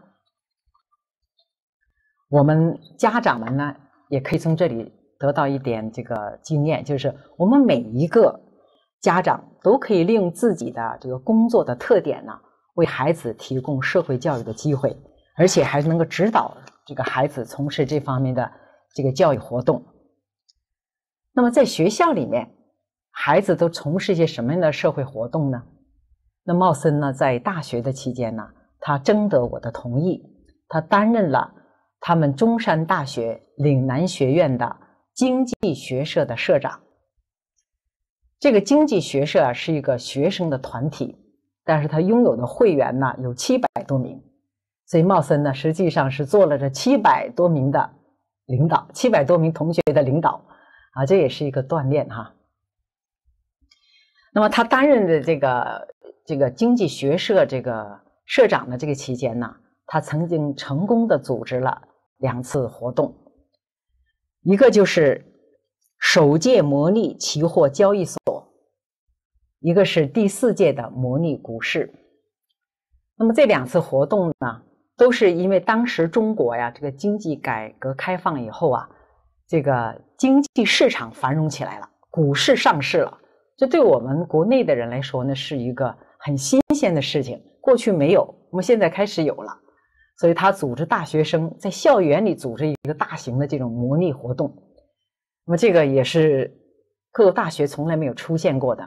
我们家长们呢也可以从这里得到一点这个经验，就是我们每一个家长都可以利用自己的这个工作的特点呢，为孩子提供社会教育的机会，而且还能够指导这个孩子从事这方面的这个教育活动。那么在学校里面，孩子都从事一些什么样的社会活动呢？那茂森呢，在大学的期间呢，他征得我的同意，他担任了他们中山大学岭南学院的经济学社的社长。这个经济学社啊是一个学生的团体，但是他拥有的会员呢有七百多名，所以茂森呢实际上是做了这七百多名的领导，七百多名同学的领导啊，这也是一个锻炼哈。那么他担任的这个这个经济学社这个社长的这个期间呢，他曾经成功的组织了两次活动，一个就是首届模拟期货交易所，一个是第四届的模拟股市。那么这两次活动呢，都是因为当时中国呀这个经济改革开放以后啊，这个经济市场繁荣起来了，股市上市了，这对我们国内的人来说呢是一个很新鲜的事情，过去没有，我们现在开始有了。所以他组织大学生在校园里组织一个大型的这种模拟活动，那么这个也是各个大学从来没有出现过的。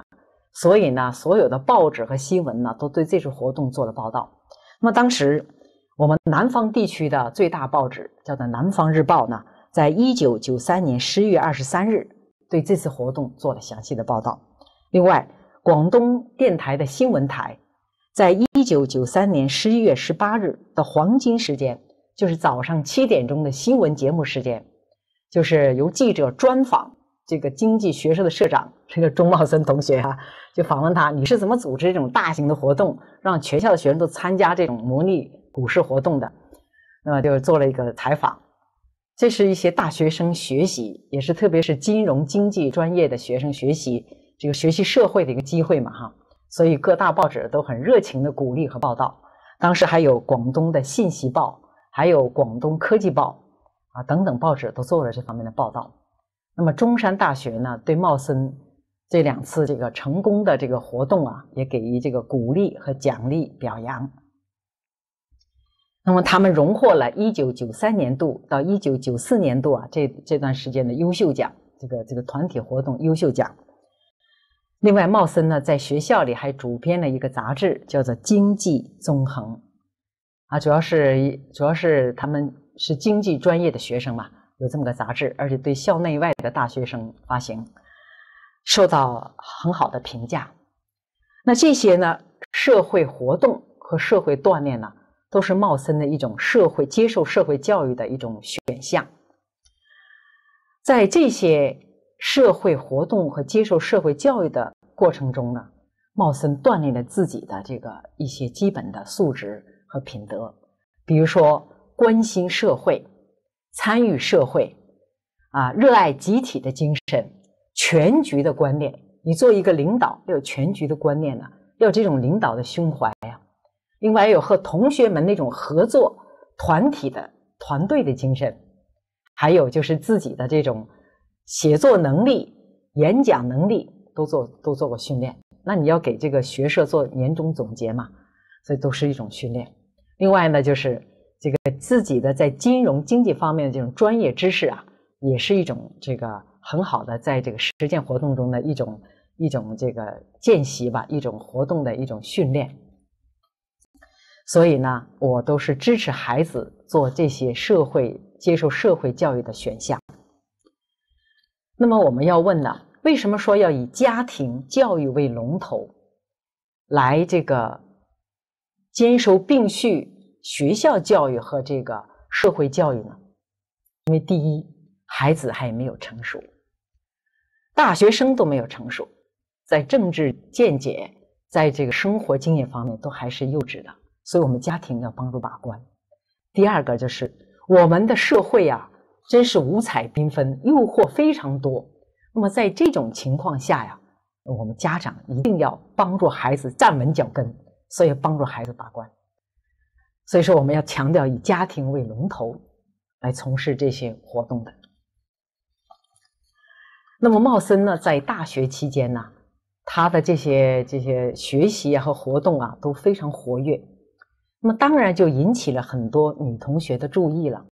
所以呢，所有的报纸和新闻呢，都对这次活动做了报道。那么当时我们南方地区的最大报纸叫做《南方日报》呢，在一九九三年十一月二十三日对这次活动做了详细的报道。另外，广东电台的新闻台在一九九三年十一月十八日的黄金时间，就是早上七点钟的新闻节目时间，就是由记者专访这个经济学社的社长，这个钟茂森同学啊，就访问他，你是怎么组织这种大型的活动，让全校的学生都参加这种模拟股市活动的？那么就做了一个采访。这是一些大学生学习，也是特别是金融经济专业的学生学习这个学习社会的一个机会嘛哈，所以各大报纸都很热情的鼓励和报道。当时还有广东的信息报，还有广东科技报啊等等报纸都做了这方面的报道。那么中山大学呢，对茂森这两次这个成功的这个活动啊，也给予这个鼓励和奖励表扬。那么他们荣获了一九九三年度到一九九四年度啊这这段时间的优秀奖，这个这个团体活动优秀奖。另外，茂森呢在学校里还主编了一个杂志，叫做《经济纵横》啊，主要是主要是他们是经济专业的学生嘛，有这么个杂志，而且对校内外的大学生发行，受到很好的评价。那这些呢，社会活动和社会锻炼呢，都是茂森的一种社会接受社会教育的一种选项。在这些社会活动和接受社会教育的过程中呢，茂森锻炼了自己的这个一些基本的素质和品德，比如说关心社会、参与社会啊，热爱集体的精神、全局的观念。你做一个领导要有全局的观念呢，要有这种领导的胸怀呀。另外有和同学们那种合作团体的团队的精神，还有就是自己的这种写作能力、演讲能力都做都做过训练。那你要给这个学社做年终总结嘛，所以都是一种训练。另外呢，就是这个自己的在金融经济方面的这种专业知识啊，也是一种这个很好的在这个实践活动中的一种一种这个见习吧，一种活动的一种训练。所以呢，我都是支持孩子做这些社会接受社会教育的选项。那么我们要问呢，为什么说要以家庭教育为龙头，来这个兼收并蓄学校教育和这个社会教育呢？因为第一，孩子还没有成熟，大学生都没有成熟，在政治见解，在这个生活经验方面都还是幼稚的，所以我们家庭要帮助把关。第二个就是我们的社会啊，真是五彩缤纷，诱惑非常多。那么在这种情况下呀，我们家长一定要帮助孩子站稳脚跟，所以帮助孩子把关。所以说我们要强调以家庭为龙头来从事这些活动的。那么茂森呢，在大学期间呢，他的这些这些学习啊和活动啊都非常活跃，那么当然就引起了很多女同学的注意了。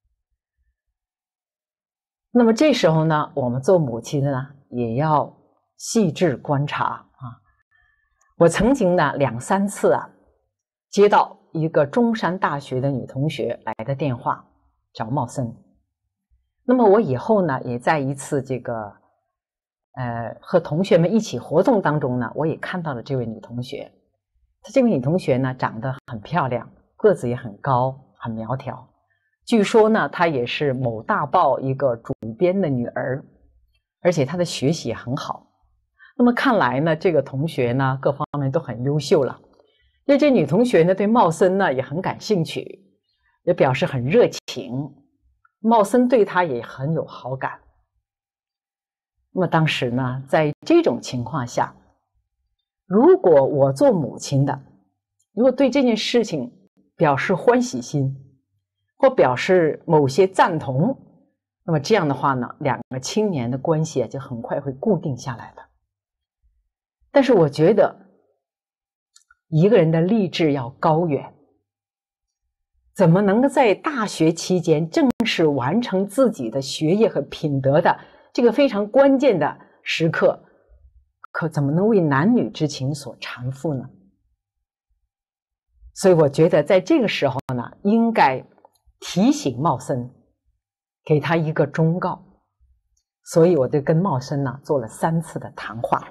那么这时候呢，我们做母亲的呢，也要细致观察啊。我曾经呢两三次啊，接到一个中山大学的女同学来的电话找茂森。那么我以后呢，也在一次这个呃和同学们一起活动当中呢，我也看到了这位女同学。她这位女同学呢，长得很漂亮，个子也很高，很苗条。据说呢，她也是某大报一个主编的女儿，而且她的学习也很好。那么看来呢，这个同学呢，各方面都很优秀了。因为这女同学呢，对茂森呢也很感兴趣，也表示很热情。茂森对她也很有好感。那么当时呢，在这种情况下，如果我做母亲的，如果对这件事情表示欢喜心，或表示某些赞同，那么这样的话呢，两个青年的关系就很快会固定下来了。但是我觉得，一个人的励志要高远，怎么能够在大学期间正式完成自己的学业和品德的这个非常关键的时刻， 可怎么能为男女之情所缠缚呢？所以我觉得在这个时候呢，应该提醒茂森，给他一个忠告。所以我就跟茂森呢做了三次的谈话。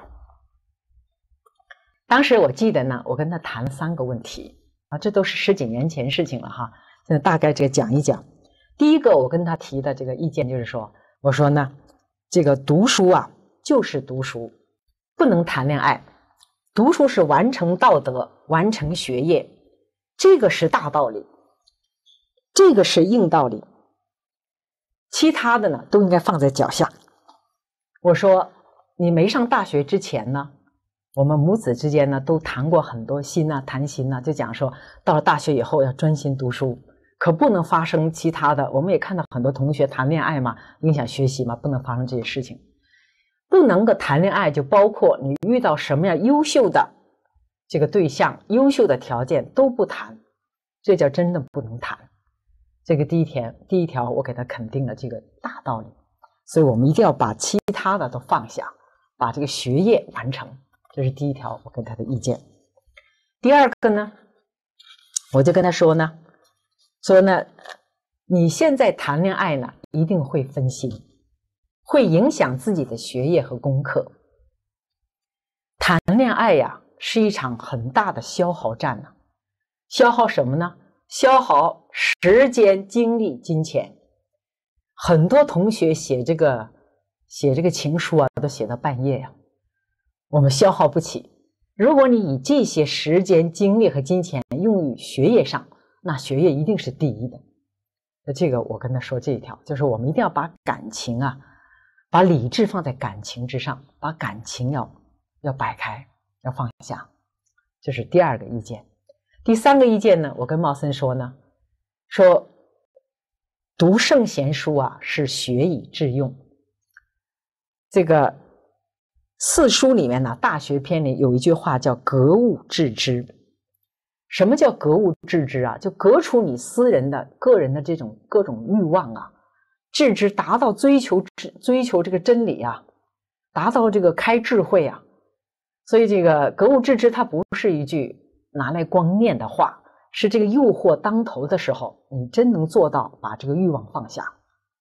当时我记得呢，我跟他谈了三个问题啊，这都是十几年前事情了哈。现在大概这个讲一讲。第一个，我跟他提的这个意见就是说，我说呢，这个读书啊，就是读书，不能谈恋爱。读书是完成道德，完成学业，这个是大道理，这个是硬道理。其他的呢，都应该放在脚下。我说，你没上大学之前呢，我们母子之间呢都谈过很多心啊，谈心啊，就讲说到了大学以后要专心读书，可不能发生其他的。我们也看到很多同学谈恋爱嘛，影响学习嘛，不能发生这些事情。不能够谈恋爱，就包括你遇到什么样优秀的这个对象，优秀的条件都不谈，这叫真的不能谈。这个第一条，第一条我给他肯定了这个大道理，所以我们一定要把其他的都放下，把这个学业完成，这是第一条我跟他的意见。第二个呢，我就跟他说呢，说呢，你现在谈恋爱呢，一定会分心，会影响自己的学业和功课。谈恋爱呀，是一场很大的消耗战呢、啊。消耗什么呢？消耗时间、精力、金钱。很多同学写这个写这个情书啊，都写到半夜呀、啊，我们消耗不起。如果你以这些时间、精力和金钱用于学业上，那学业一定是第一的。那这个我跟他说这一条，就是我们一定要把感情啊，把理智放在感情之上，把感情要要摆开，要放下。这是第二个意见。第三个意见呢，我跟茂森说呢，说读圣贤书啊，是学以致用。这个四书里面呢，大学篇里有一句话叫格物致知。什么叫格物致知啊？就革除你私人的个人的这种各种欲望啊，致知达到追求追求这个真理啊，达到这个开智慧啊。所以这个格物致知它不是一句拿来光念的话，是这个诱惑当头的时候，你真能做到把这个欲望放下。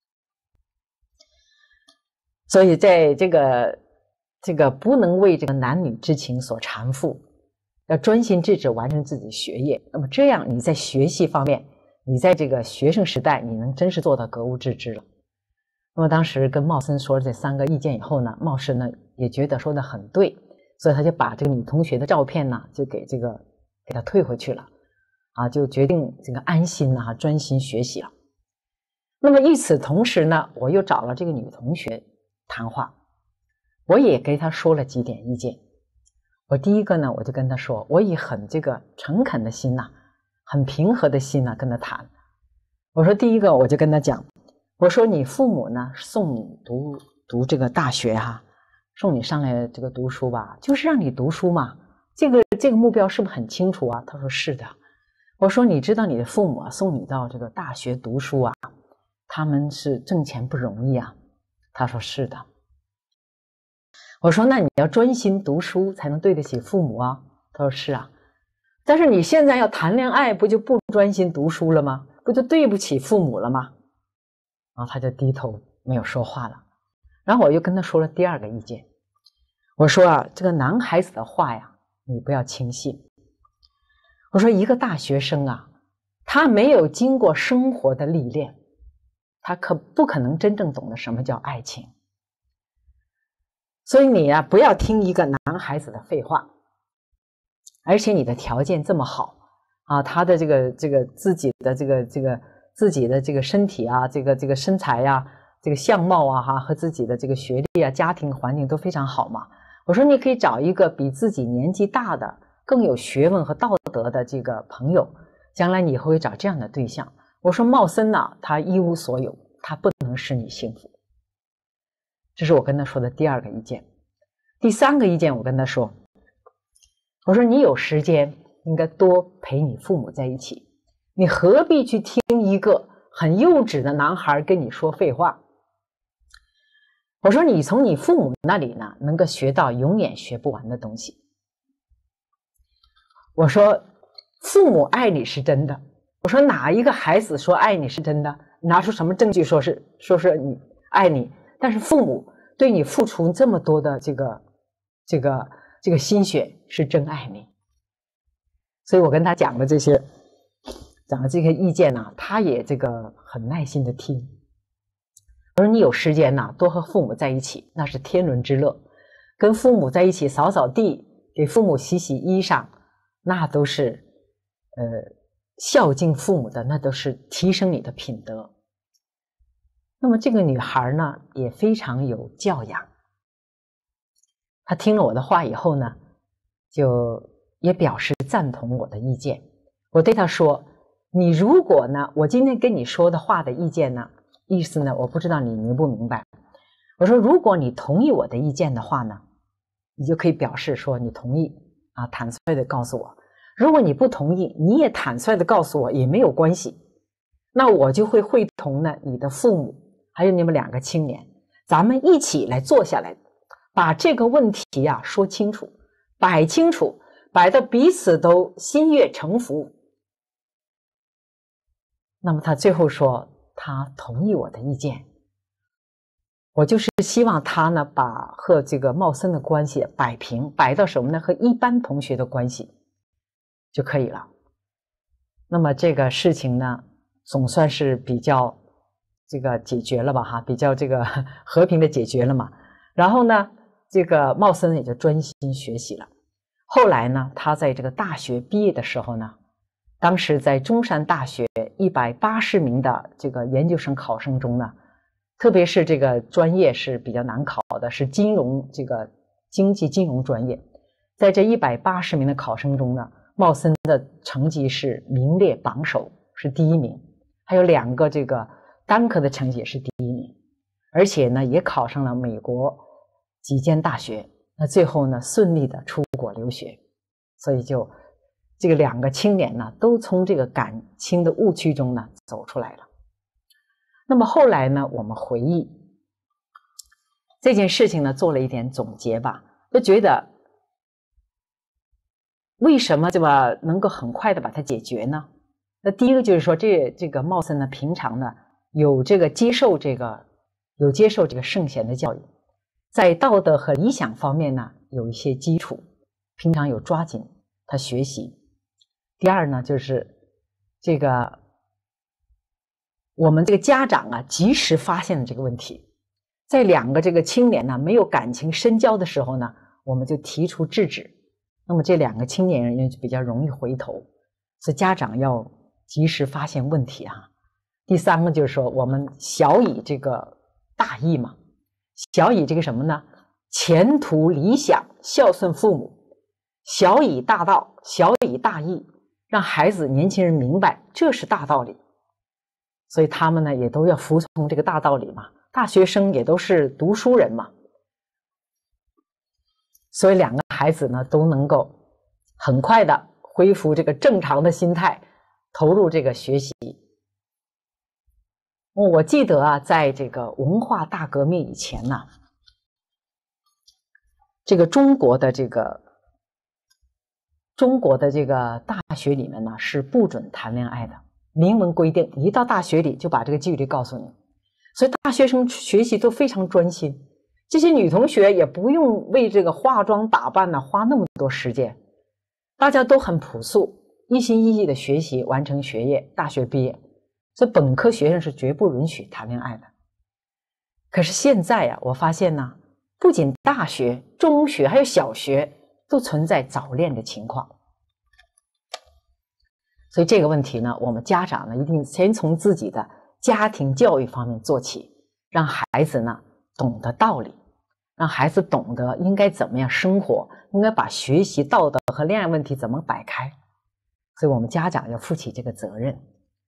所以在这个这个不能为这个男女之情所缠缚，要专心致志完成自己的学业。那么这样你在学习方面，你在这个学生时代，你能真是做到格物致知了。那么当时跟茂森说了这三个意见以后呢，茂森呢也觉得说的很对，所以他就把这个女同学的照片呢，就给这个给他退回去了，啊，就决定这个安心啊，专心学习了。那么与此同时呢，我又找了这个女同学谈话，我也给她说了几点意见。我第一个呢，我就跟她说，我以很这个诚恳的心呐、啊，很平和的心呐、啊，跟她谈。我说第一个，我就跟她讲，我说你父母呢送你读读这个大学哈、啊，送你上来这个读书吧，就是让你读书嘛。这个这个目标是不是很清楚啊？他说是的。我说你知道你的父母啊送你到这个大学读书啊，他们是挣钱不容易啊。他说是的。我说那你要专心读书才能对得起父母啊。他说是啊。但是你现在要谈恋爱，不就不专心读书了吗？不就对不起父母了吗？然后他就低头没有说话了。然后我又跟他说了第二个意见，我说啊，这个男孩子的话呀，你不要轻信。我说一个大学生啊，他没有经过生活的历练，他可不可能真正懂得什么叫爱情。所以你啊，不要听一个男孩子的废话。而且你的条件这么好啊，他的这个这个自己的这个这个自己的这个身体啊，这个这个身材呀、啊，这个相貌啊哈，和自己的这个学历啊，家庭环境都非常好嘛。我说你可以找一个比自己年纪大的、更有学问和道德的这个朋友，将来你以后会找这样的对象。我说茂森呐、啊，他一无所有，他不能使你幸福。这是我跟他说的第二个意见。第三个意见，我跟他说，我说你有时间应该多陪你父母在一起，你何必去听一个很幼稚的男孩跟你说废话？ 我说你从你父母那里呢，能够学到永远学不完的东西。我说父母爱你是真的，我说哪一个孩子说爱你是真的？拿出什么证据说是说是你爱你？但是父母对你付出这么多的这个这个这个心血，是真爱你。所以我跟他讲的这些讲的这些意见呢、啊，他也这个很耐心的听。我说你有时间呐，多和父母在一起，那是天伦之乐。跟父母在一起扫扫地，给父母洗洗衣裳，那都是呃孝敬父母的，那都是提升你的品德。那么这个女孩呢，也非常有教养。她听了我的话以后呢，就也表示赞同我的意见。我对她说：“你如果呢，我今天跟你说的话的意见呢？”意思呢，我不知道你明不明白。我说，如果你同意我的意见的话呢，你就可以表示说你同意啊，坦率的告诉我。如果你不同意，你也坦率的告诉我，也没有关系。那我就会会同呢你的父母，还有你们两个青年，咱们一起来坐下来，把这个问题啊说清楚，摆清楚，摆到彼此都心悦诚服。那么他最后说，他同意我的意见。我就是希望他呢，把和这个茂森的关系摆平，摆到什么呢？和一般同学的关系就可以了。那么这个事情呢，总算是比较这个解决了吧，哈，比较这个和平的解决了嘛。然后呢，这个茂森也就专心学习了。后来呢，他在这个大学毕业的时候呢，当时在中山大学一百八十名的这个研究生考生中呢，特别是这个专业是比较难考的，是金融这个经济金融专业。在这一百八十名的考生中呢，茂森的成绩是名列榜首，是第一名。还有两个这个单科的成绩也是第一名，而且呢也考上了美国几间大学。那最后呢顺利的出国留学，所以就这个两个青年呢，都从这个感情的误区中呢走出来了。那么后来呢，我们回忆这件事情呢，做了一点总结吧，就觉得为什么这么能够很快的把它解决呢？那第一个就是说，这这个茂森呢，平常呢有这个接受这个有接受这个圣贤的教育，在道德和理想方面呢有一些基础，平常有抓紧他学习。第二呢，就是这个我们这个家长啊，及时发现了这个问题，在两个这个青年呢没有感情深交的时候呢，我们就提出制止，那么这两个青年人就比较容易回头，所以家长要及时发现问题啊。第三个就是说，我们小以这个大义嘛，小以这个什么呢？前途理想，孝顺父母，小以大道，小以大义。让孩子年轻人明白这是大道理，所以他们呢也都要服从这个大道理嘛。大学生也都是读书人嘛，所以两个孩子呢都能够很快的恢复这个正常的心态，投入这个学习。我记得啊，在这个文化大革命以前呢，这个中国的这个中国的这个大学里面呢是不准谈恋爱的，明文规定，一到大学里就把这个纪律告诉你，所以大学生学习都非常专心。这些女同学也不用为这个化妆打扮呢花那么多时间，大家都很朴素，一心一意的学习，完成学业，大学毕业。所以本科学生是绝不允许谈恋爱的。可是现在呀、啊，我发现呢，不仅大学、中学还有小学都存在早恋的情况。所以这个问题呢，我们家长呢一定先从自己的家庭教育方面做起，让孩子呢懂得道理，让孩子懂得应该怎么样生活，应该把学习、道德和恋爱问题怎么摆开。所以我们家长要负起这个责任。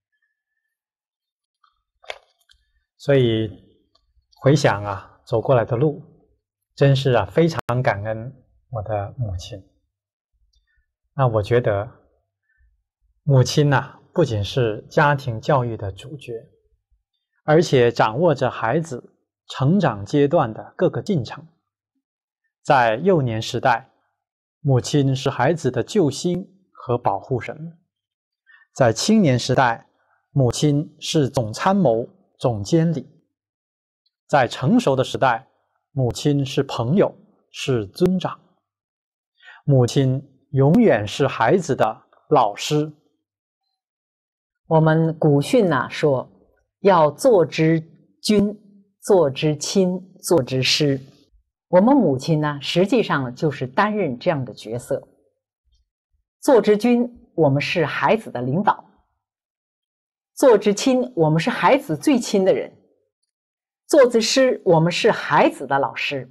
所以回想啊，走过来的路，真是啊非常感恩我的母亲。那我觉得母亲呐、啊，不仅是家庭教育的主角，而且掌握着孩子成长阶段的各个进程。在幼年时代，母亲是孩子的救星和保护神；在青年时代，母亲是总参谋、总监理；在成熟的时代，母亲是朋友，是尊长。母亲永远是孩子的老师。 我们古训呐、啊、说，要做之君，做之亲，做之师。我们母亲呢，实际上就是担任这样的角色。做之君，我们是孩子的领导；做之亲，我们是孩子最亲的人；做之师，我们是孩子的老师。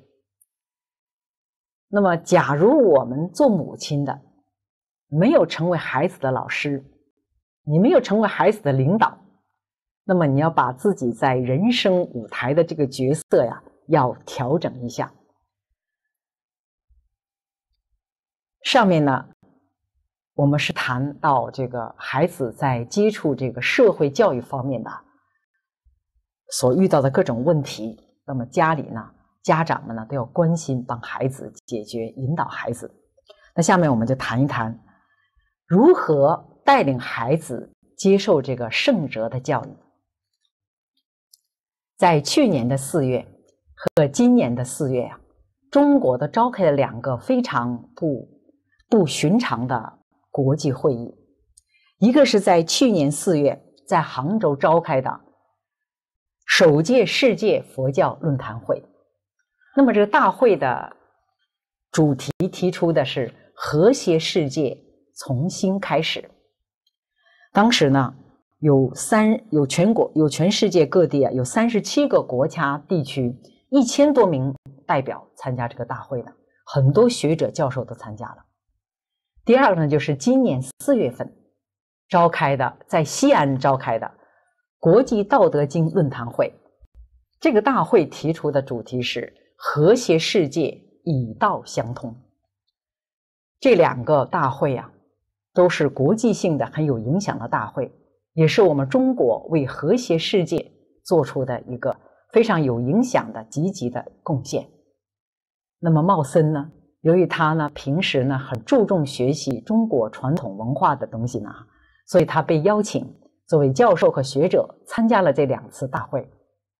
那么，假如我们做母亲的没有成为孩子的老师，你没有成为孩子的领导，那么你要把自己在人生舞台的这个角色呀，要调整一下。上面呢，我们是谈到这个孩子在接触这个社会教育方面的所遇到的各种问题，那么家里呢，家长们呢都要关心，帮孩子解决，引导孩子。那下面我们就谈一谈如何带领孩子接受这个圣哲的教育。在去年的四月和今年的四月啊，中国都召开了两个非常不不寻常的国际会议。一个是在去年四月在杭州召开的首届世界佛教论坛会。那么这个大会的主题提出的是和谐世界从新开始。当时呢，有三有全国有全世界各地啊，有三十七个国家地区，一千多名代表参加这个大会的，很多学者教授都参加了。第二个呢，就是今年四月份召开的，在西安召开的国际道德经论坛会。这个大会提出的主题是和谐世界以道相通。这两个大会啊，都是国际性的很有影响的大会，也是我们中国为和谐世界做出的一个非常有影响的积极的贡献。那么茂森呢，由于他呢平时呢很注重学习中国传统文化的东西呢，所以他被邀请作为教授和学者参加了这两次大会。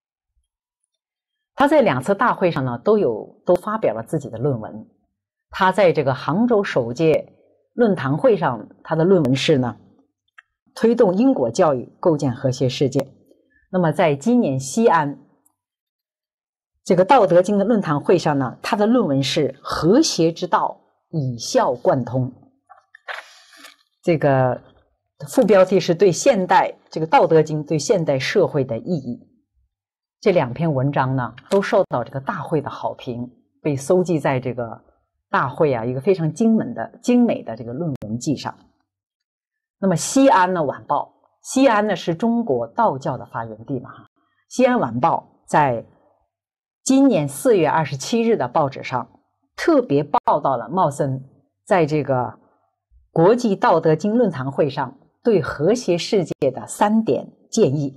他在两次大会上呢都有都发表了自己的论文。他在这个杭州首届论坛会上，他的论文是呢推动因果教育构建和谐世界。那么在今年西安这个道德经的论坛会上呢，他的论文是和谐之道以孝贯通。这个副标题是对现代这个道德经对现代社会的意义。这两篇文章呢都受到这个大会的好评，被搜集在这个大会啊一个非常精美的精美的这个论文集上。那么西安呢晚报，西安呢是中国道教的发源地嘛，西安晚报在今年四月二十七日的报纸上特别报道了茂森在这个国际道德经论坛会上对和谐世界的三点建议。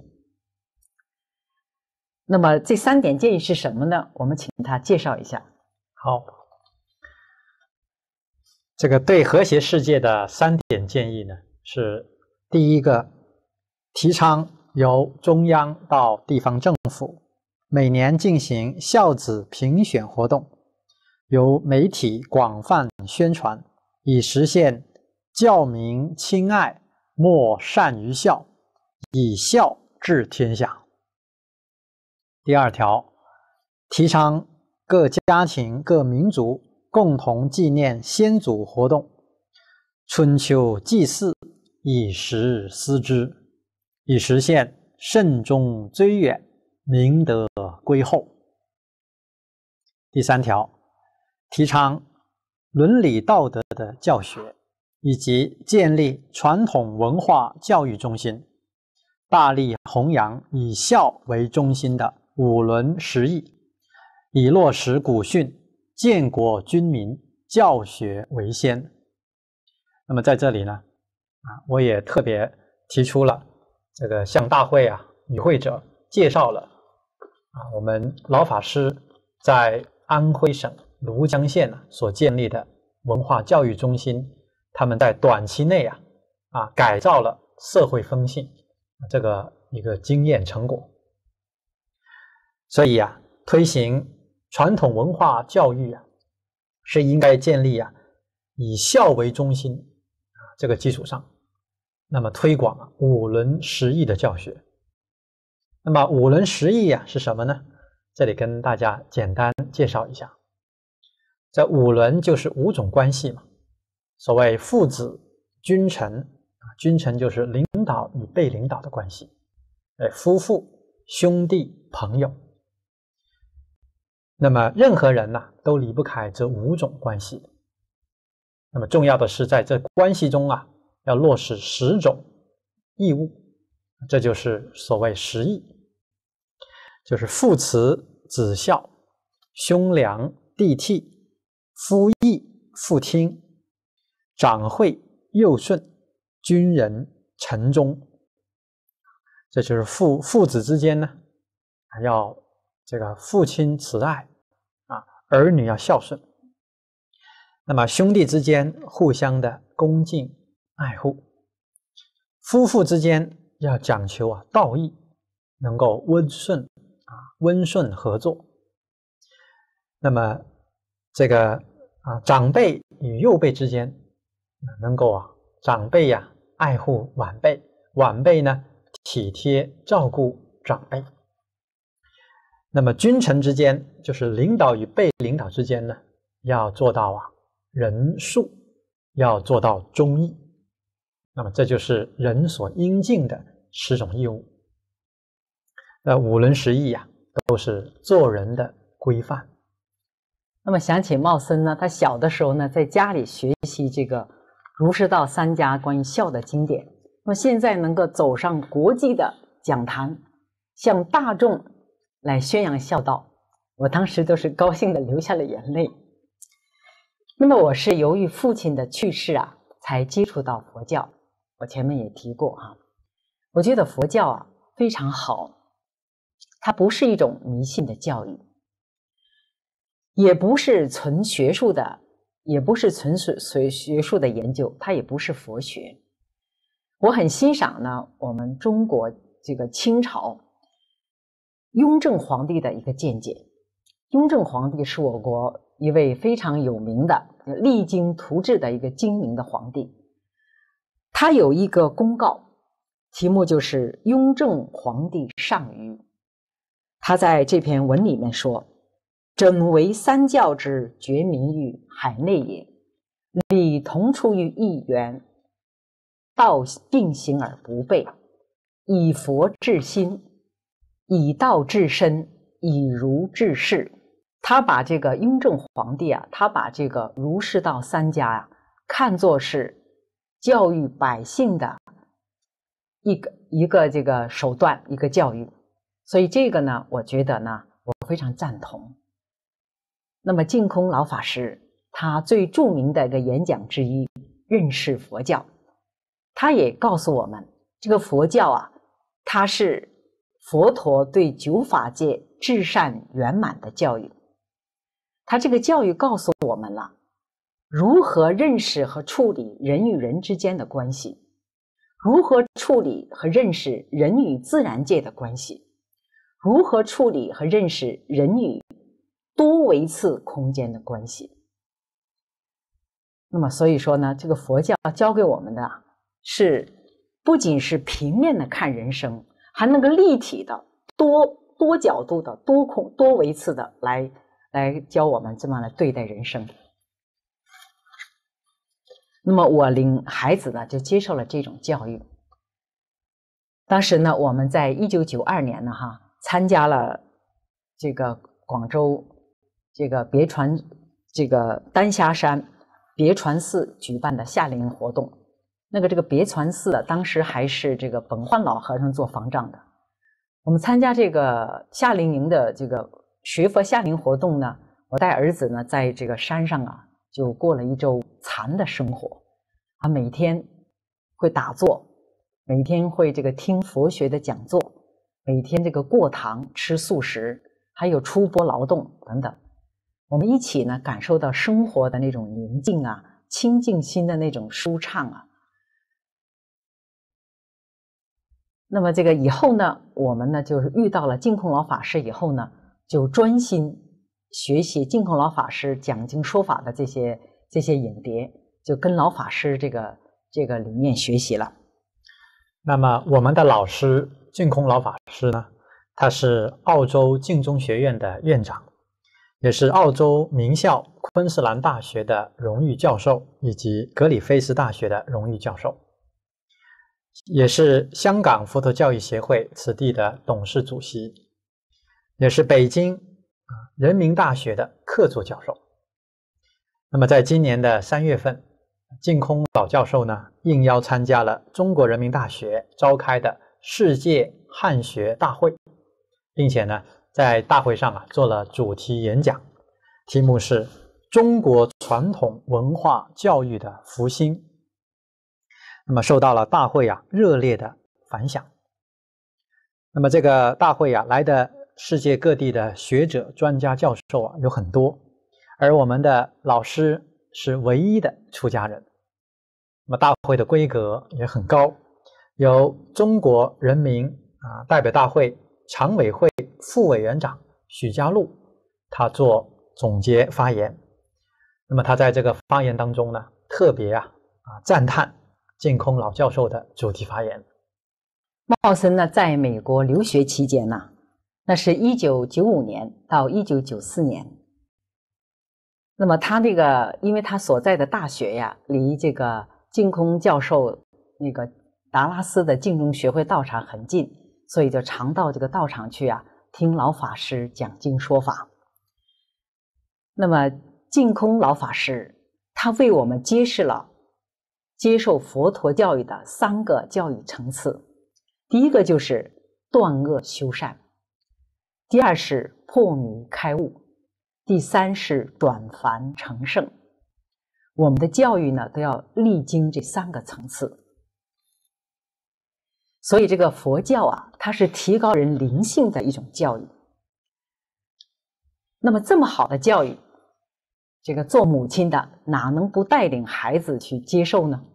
那么这三点建议是什么呢？我们请他介绍一下。 好，这个对和谐世界的三点建议呢，是第一个，提倡由中央到地方政府每年进行孝子评选活动，由媒体广泛宣传，以实现教民亲爱，莫善于孝，以孝治天下。第二条，提倡各家庭各民族共同纪念先祖活动，春秋祭祀，以时思之，以实现慎终追远，明德归厚。第三条，提倡伦理道德的教学，以及建立传统文化教育中心，大力弘扬以孝为中心的五伦十义，以落实古训建国军民，教学为先。那么在这里呢，啊，我也特别提出了这个向大会啊与会者介绍了啊，我们老法师在安徽省庐江县啊所建立的文化教育中心，他们在短期内啊啊改造了社会风信这个一个经验成果。所以啊，推行传统文化教育啊，是应该建立啊以孝为中心啊这个基础上，那么推广啊五伦十义的教学。那么五伦十义啊是什么呢？这里跟大家简单介绍一下。这五伦就是五种关系嘛，所谓父子、君臣啊，君臣就是领导与被领导的关系，哎，夫妇、兄弟、朋友。那么任何人呢、啊、都离不开这五种关系。那么重要的是在这关系中啊，要落实十种义务，这就是所谓十义，就是父慈子孝、兄良弟悌、夫义妇听、长惠幼顺、君仁臣忠。这就是父父子之间呢，要这个父亲慈爱啊，儿女要孝顺。那么兄弟之间互相的恭敬爱护，夫妇之间要讲求啊道义，能够温顺啊温顺合作。那么这个啊长辈与幼辈之间能够啊长辈呀、啊、爱护晚辈，晚辈呢体贴照顾长辈。那么君臣之间，就是领导与被领导之间呢，要做到啊仁恕，要做到忠义。那么这就是人所应尽的十种义务。那五伦十义啊，都是做人的规范。 那么想起茂森呢，他小的时候呢，在家里学习这个儒释道三家关于孝的经典。那么现在能够走上国际的讲坛，向大众来宣扬孝道，我当时都是高兴的流下了眼泪。那么我是由于父亲的去世啊，才接触到佛教。我前面也提过啊，我觉得佛教啊非常好，它不是一种迷信的教育，也不是纯学术的，也不是纯随学术的研究，它也不是佛学。我很欣赏呢，我们中国这个清朝雍正皇帝的一个见解。雍正皇帝是我国一位非常有名的、励精图治的一个精明的皇帝。他有一个公告，题目就是《雍正皇帝上谕》。他在这篇文里面说：“整为三教之觉民于海内也，理同出于一源，道并行而不悖，以佛治心，以道治身，以儒治世。”他把这个雍正皇帝啊，他把这个儒释道三家啊，看作是教育百姓的一个一个这个手段，一个教育。所以这个呢，我觉得呢，我非常赞同。那么净空老法师他最著名的一个演讲之一，认识佛教，他也告诉我们，这个佛教啊，它是佛陀对九法界至善圆满的教育。他这个教育告诉我们了如何认识和处理人与人之间的关系，如何处理和认识人与自然界的关系，如何处理和认识人与多维次空间的关系。那么所以说呢，这个佛教教给我们的是不仅是平面的看人生，还能够立体的多多角度的多空多维次的来来教我们这么来对待人生。那么我领孩子呢就接受了这种教育。当时呢我们在一九九二年呢哈参加了这个广州这个别传这个丹霞山别传寺举办的夏令营活动。那个这个别传寺的当时还是这个本焕老和尚做方丈的。我们参加这个夏令营的这个学佛夏令营活动呢，我带儿子呢在这个山上啊就过了一周禅的生活啊，每天会打坐，每天会这个听佛学的讲座， 每天这个过堂吃素食，还有出钵劳动等等，我们一起呢感受到生活的那种宁静啊，清净心的那种舒畅啊。那么这个以后呢，我们呢就是遇到了净空老法师以后呢，就专心学习净空老法师讲经说法的这些这些影碟，就跟老法师这个这个理念学习了。 那么我们的老师净空老法师呢，他是澳洲净宗学院的院长，也是澳洲名校昆士兰大学的荣誉教授，以及格里菲斯大学的荣誉教授，也是香港佛陀教育协会此地的董事主席，也是北京人民大学的客座教授。那么在今年的三月份，净空老教授呢应邀参加了中国人民大学召开的世界汉学大会，并且呢在大会上啊做了主题演讲，题目是中国传统文化教育的复兴。那么受到了大会啊热烈的反响。那么这个大会啊来的世界各地的学者专家教授啊有很多，而我们的老师是唯一的出家人。那么大会的规格也很高，由中国人民啊代表大会常委会副委员长许家路他做总结发言。那么他在这个发言当中呢，特别啊啊赞叹净空老教授的主题发言。 茂森呢在美国留学期间呢，那是一九九五年到一九九四年。那么他那个，因为他所在的大学呀，离这个净空教授那个达拉斯的净宗学会道场很近，所以就常到这个道场去啊，听老法师讲经说法。那么净空老法师他为我们揭示了接受佛陀教育的三个教育层次。第一个就是断恶修善，第二是破迷开悟，第三是转凡成圣。我们的教育呢，都要历经这三个层次。所以这个佛教啊，它是提高人灵性的一种教育。那么这么好的教育，这个做母亲的哪能不带领孩子去接受呢？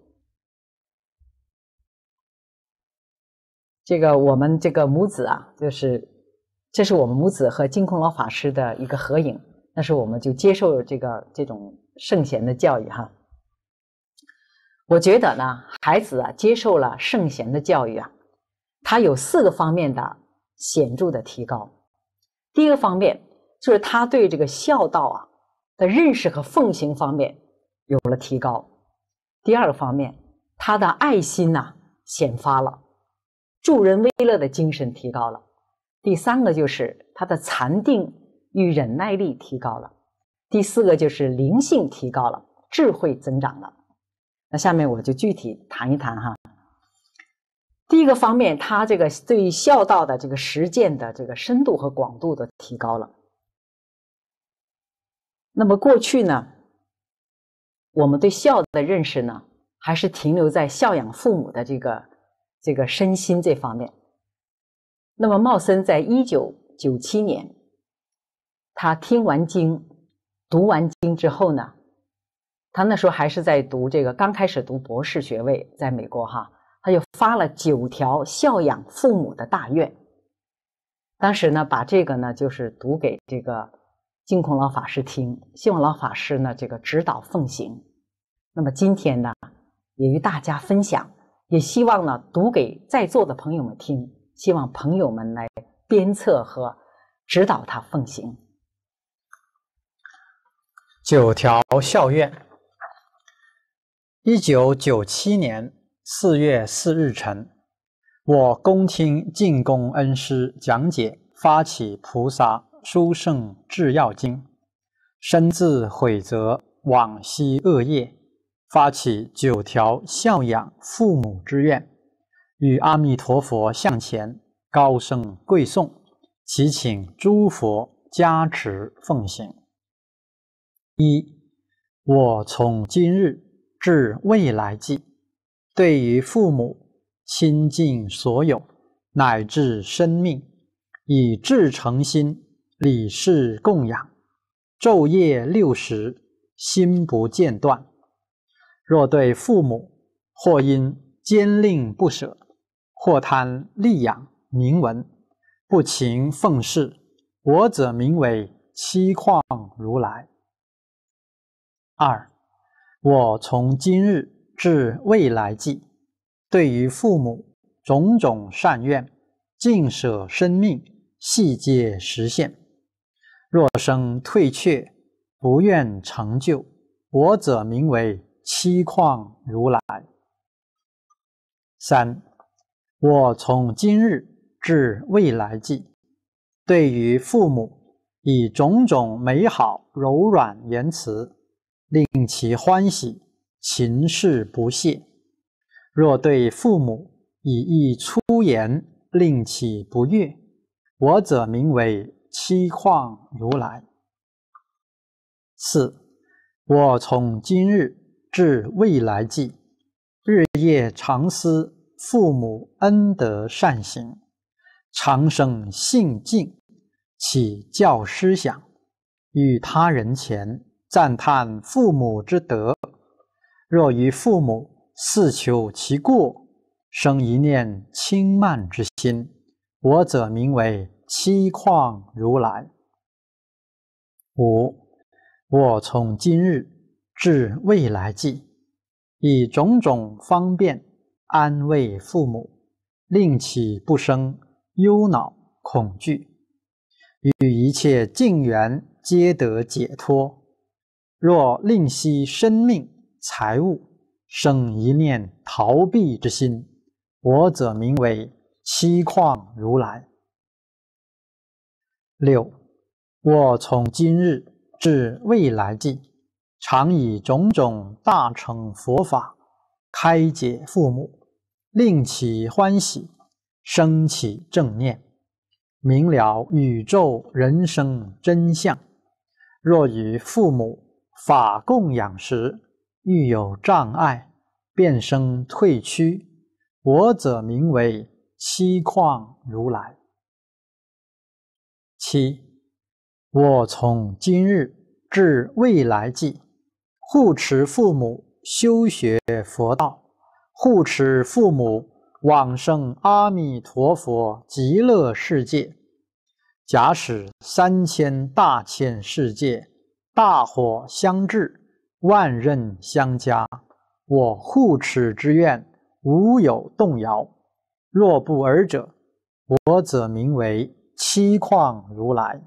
这个我们这个母子啊，就是这是我们母子和净空老法师的一个合影。那是我们就接受这个这种圣贤的教育哈。我觉得呢，孩子啊接受了圣贤的教育啊，他有四个方面的显著的提高。第一个方面就是他对这个孝道啊的认识和奉行方面有了提高。第二个方面，他的爱心呐、啊、显发了，助人为乐的精神提高了。第三个就是他的禅定与忍耐力提高了。第四个就是灵性提高了，智慧增长了。那下面我就具体谈一谈哈。第一个方面，他这个对于孝道的这个实践的这个深度和广度的提高了。那么过去呢，我们对孝的认识呢，还是停留在孝养父母的这个这个身心这方面。那么茂森在一九九七年，他听完经读完经之后呢，他那时候还是在读这个刚开始读博士学位，在美国哈，他就发了九条孝养父母的大愿。当时呢，把这个呢就是读给这个净空老法师听，希望老法师呢这个指导奉行。那么今天呢，也与大家分享，也希望呢读给在座的朋友们听，希望朋友们来鞭策和指导他奉行。 九条孝愿。一九九七年四月四日晨，我恭听净空恩师讲解发起菩萨殊胜至要经，深自悔责往昔恶业，发起九条孝养父母之愿，与阿弥陀佛向前高声跪颂，祈请诸佛加持奉行。一，我从今日至未来际，对于父母倾尽所有， 乃至生命，以至诚心，理事供养，昼夜六时，心不间断。若对父母，或因坚令不舍，或贪利养名闻，不勤奉事，我者名为欺诳如来。二，我从今日至未来际，对于父母种种善愿，尽舍生命，悉皆实现。若生退却，不愿成就，我者名为欺诳如来。三，我从今日至未来际，对于父母以种种美好柔软言辞，令其欢喜，勤事不懈。若对父母以一粗言，令其不悦，我者名为欺诳如来。四，我从今日至未来际，日夜常思父母恩德善行，常生信敬，起教师想，于他人前赞叹父母之德。若于父母似求其过，生一念轻慢之心，我者名为欺诳如来。五，我从今日至未来际，以种种方便安慰父母，令其不生忧恼恐惧，与一切境缘皆得解脱。若令惜生命财物，生一念逃避之心，我者名为欺诳如来。六，我从今日至未来际，常以种种大乘佛法开解父母，令其欢喜，生起正念，明了宇宙人生真相。若与父母法供养时，遇有障碍，便生退屈，我者名为欺诳如来。七，我从今日至未来际，护持父母修学佛道，护持父母往生阿弥陀佛极乐世界。假使三千大千世界大火相至，万仞相加，我护持之愿无有动摇。若不尔者，我者名为欺诳如来。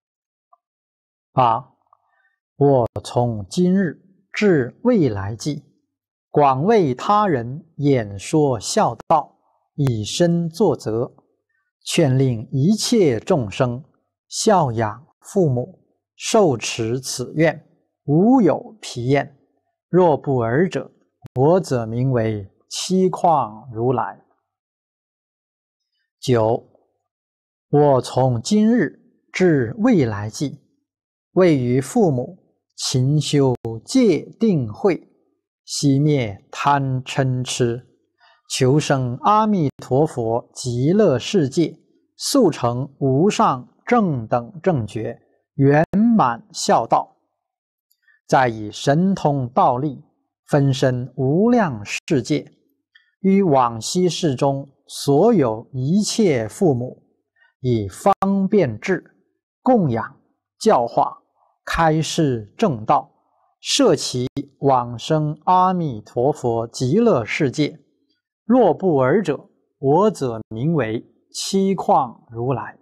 八，我从今日至未来际，广为他人演说孝道，以身作则，劝令一切众生孝养父母，受持此愿，无有疲厌。若不尔者，我者名为欺诳如来。九，我从今日至未来际，为于父母勤修戒定慧，熄灭贪嗔痴，求生阿弥陀佛极乐世界，速成无上正等正觉，圆满孝道。再以神通道力，分身无量世界，于往昔世中所有一切父母，以方便智供养教化，开示正道，摄其往生阿弥陀佛极乐世界。若不尔者，我者名为欺诳如来。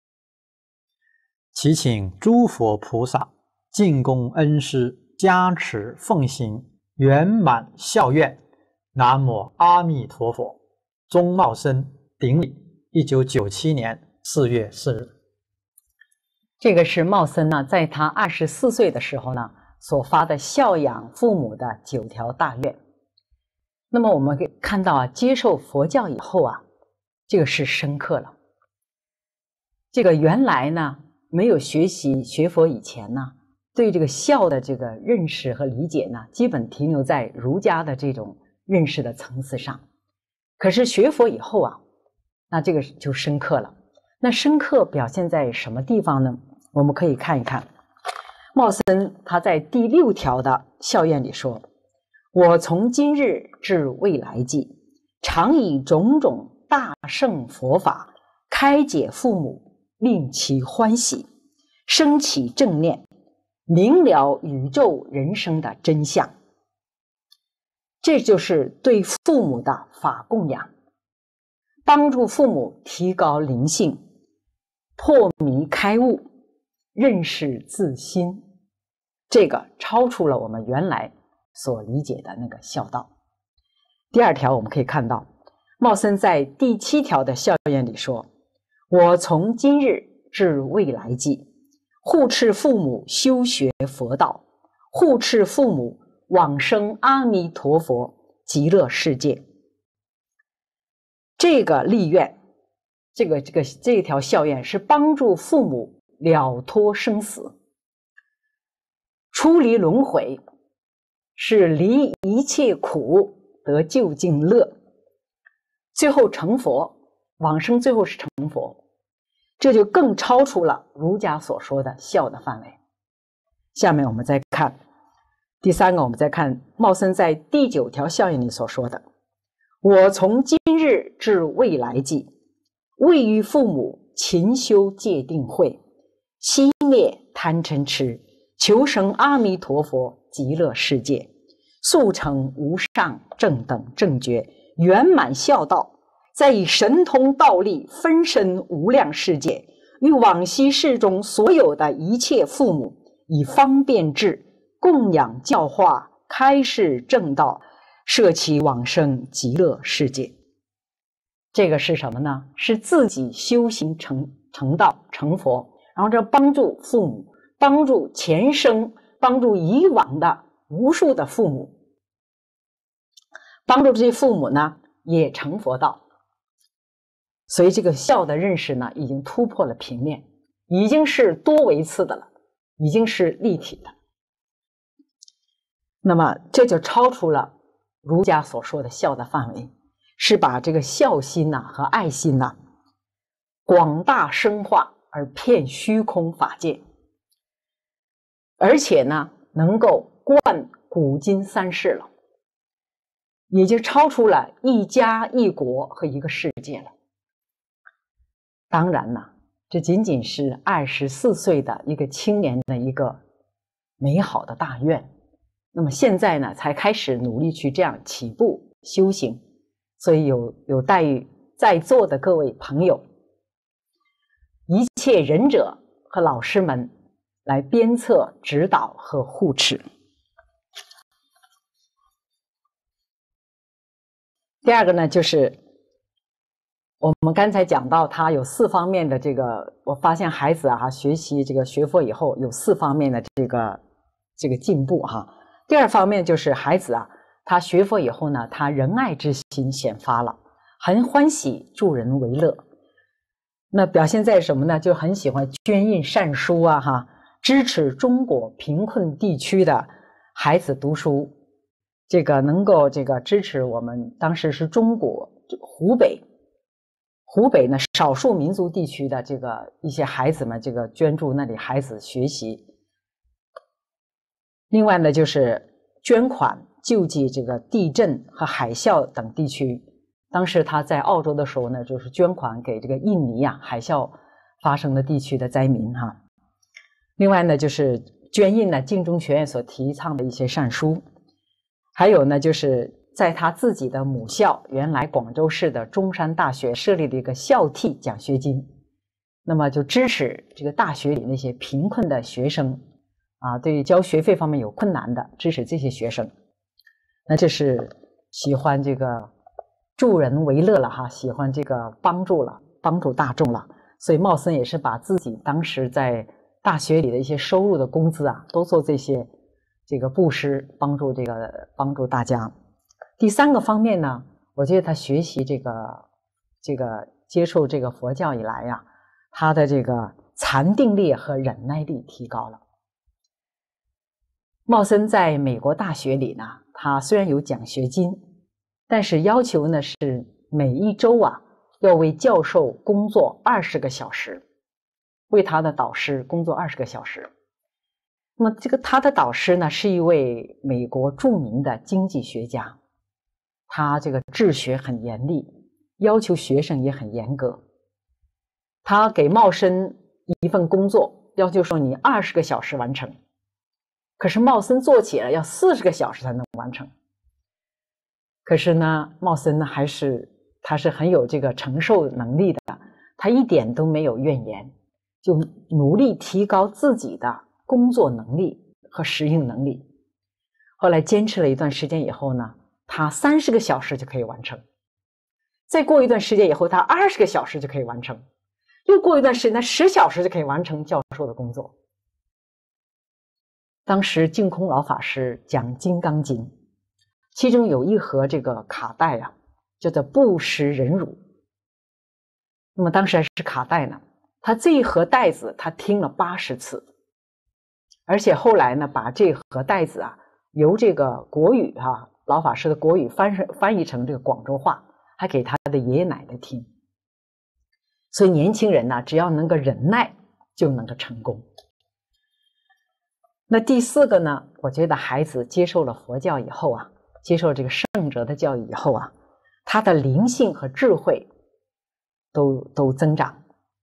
祈请诸佛菩萨尽供恩师，加持奉行，圆满孝愿。南无阿弥陀佛。宗茂僧顶礼，一九九七年四月四日。 这个是茂僧呢，在他二十四岁的时候呢，所发的孝养父母的九条大愿。那么我们可以看到啊，接受佛教以后啊，这个是深刻了。这个原来呢，没有学习学佛以前呢，对这个孝的这个认识和理解呢，基本停留在儒家的这种认识的层次上。可是学佛以后啊， 那这个就深刻了。那深刻表现在什么地方呢？我们可以看一看，茂森他在第六条的校愿里说：“我从今日至未来际，常以种种大圣佛法开解父母，令其欢喜，升起正念，明了宇宙人生的真相。”这就是对父母的法供养，帮助父母提高灵性，破迷开悟，认识自心。这个超出了我们原来所理解的那个孝道。第二条我们可以看到，茂森在第七条的校愿里说：“我从今日至未来际，护持父母修学佛道，护持父母往生阿弥陀佛极乐世界。”这个立愿，这个这个这条孝愿是帮助父母了脱生死，出离轮回，是离一切苦得究竟乐，最后成佛，往生最后是成佛，这就更超出了儒家所说的孝的范围。下面我们再看第三个，我们再看茂森在第九条孝愿里所说的：“我从今日至未来际，为于父母勤修戒定慧，熄灭贪嗔痴，求生阿弥陀佛极乐世界，速成无上正等正觉，圆满孝道，再以神通道力分身无量世界，与往昔世中所有的一切父母，以方便智供养教化，开示正道，摄其往生极乐世界。”这个是什么呢？是自己修行成成道成佛，然后这帮助父母，帮助前生，帮助以往的无数的父母，帮助这些父母呢也成佛道。所以这个孝的认识呢，已经突破了平面，已经是多维次的了，已经是立体的。那么这就超出了儒家所说的孝的范围，是把这个孝心呐、啊、和爱心呐、啊、广大深化而遍虚空法界，而且呢能够贯古今三世了，也就超出了一家一国和一个世界了。当然呢，这仅仅是二十四岁的一个青年的一个美好的大愿。那么现在呢，才开始努力去这样起步修行，所以有有待于在座的各位朋友，一切仁者和老师们来鞭策、指导和护持。第二个呢，就是我们刚才讲到，他有四方面的这个，我发现孩子啊，学习这个学佛以后有四方面的这个这个进步哈。第二方面就是孩子啊，他学佛以后呢，他仁爱之心显发了，很欢喜助人为乐。那表现在什么呢？就很喜欢捐印善书啊，哈，支持中国贫困地区的孩子读书，这个能够这个支持我们当时是中国湖北，湖北呢少数民族地区的这个一些孩子们，这个捐助那里孩子学习。另外呢，就是捐款救济这个地震和海啸等地区。当时他在澳洲的时候呢，就是捐款给这个印尼啊海啸发生的地区的灾民哈。另外呢，就是捐印呢净宗学院所提倡的一些善书，还有呢，就是在他自己的母校，原来广州市的中山大学设立了一个孝悌奖学金，那么就支持这个大学里那些贫困的学生啊，对于交学费方面有困难的，支持这些学生。那这是喜欢这个助人为乐了哈，喜欢这个帮助了，帮助大众了。所以茂森也是把自己当时在大学里的一些收入的工资啊，都做这些这个布施，帮助这个帮助大家。第三个方面呢，我觉得他学习这个这个接受这个佛教以来呀、啊，他的这个禅定力和忍耐力提高了。茂森在美国大学里呢，他虽然有奖学金，但是要求呢是每一周啊要为教授工作二十个小时，为他的导师工作二十个小时。那么这个他的导师呢，是一位美国著名的经济学家，他这个治学很严厉，要求学生也很严格。他给茂森一份工作，要求说你二十个小时完成，可是茂森做起来要四十个小时才能完成。可是呢，茂森呢还是他是很有这个承受能力的，他一点都没有怨言，就努力提高自己的工作能力和适应能力。后来坚持了一段时间以后呢，他三十个小时就可以完成。再过一段时间以后，他二十个小时就可以完成。又过一段时间，他十小时就可以完成教授的工作。当时净空老法师讲《金刚经》，其中有一盒这个卡带啊，叫做布施忍辱。那么当时还是卡带呢，他这一盒带子他听了八十次，而且后来呢，把这盒带子啊，由这个国语哈、啊、老法师的国语翻翻译成这个广州话，还给他的爷爷奶奶听。所以年轻人呢、啊，只要能够忍耐，就能够成功。那第四个呢，我觉得孩子接受了佛教以后啊，接受这个圣者的教育以后啊，他的灵性和智慧都都增长，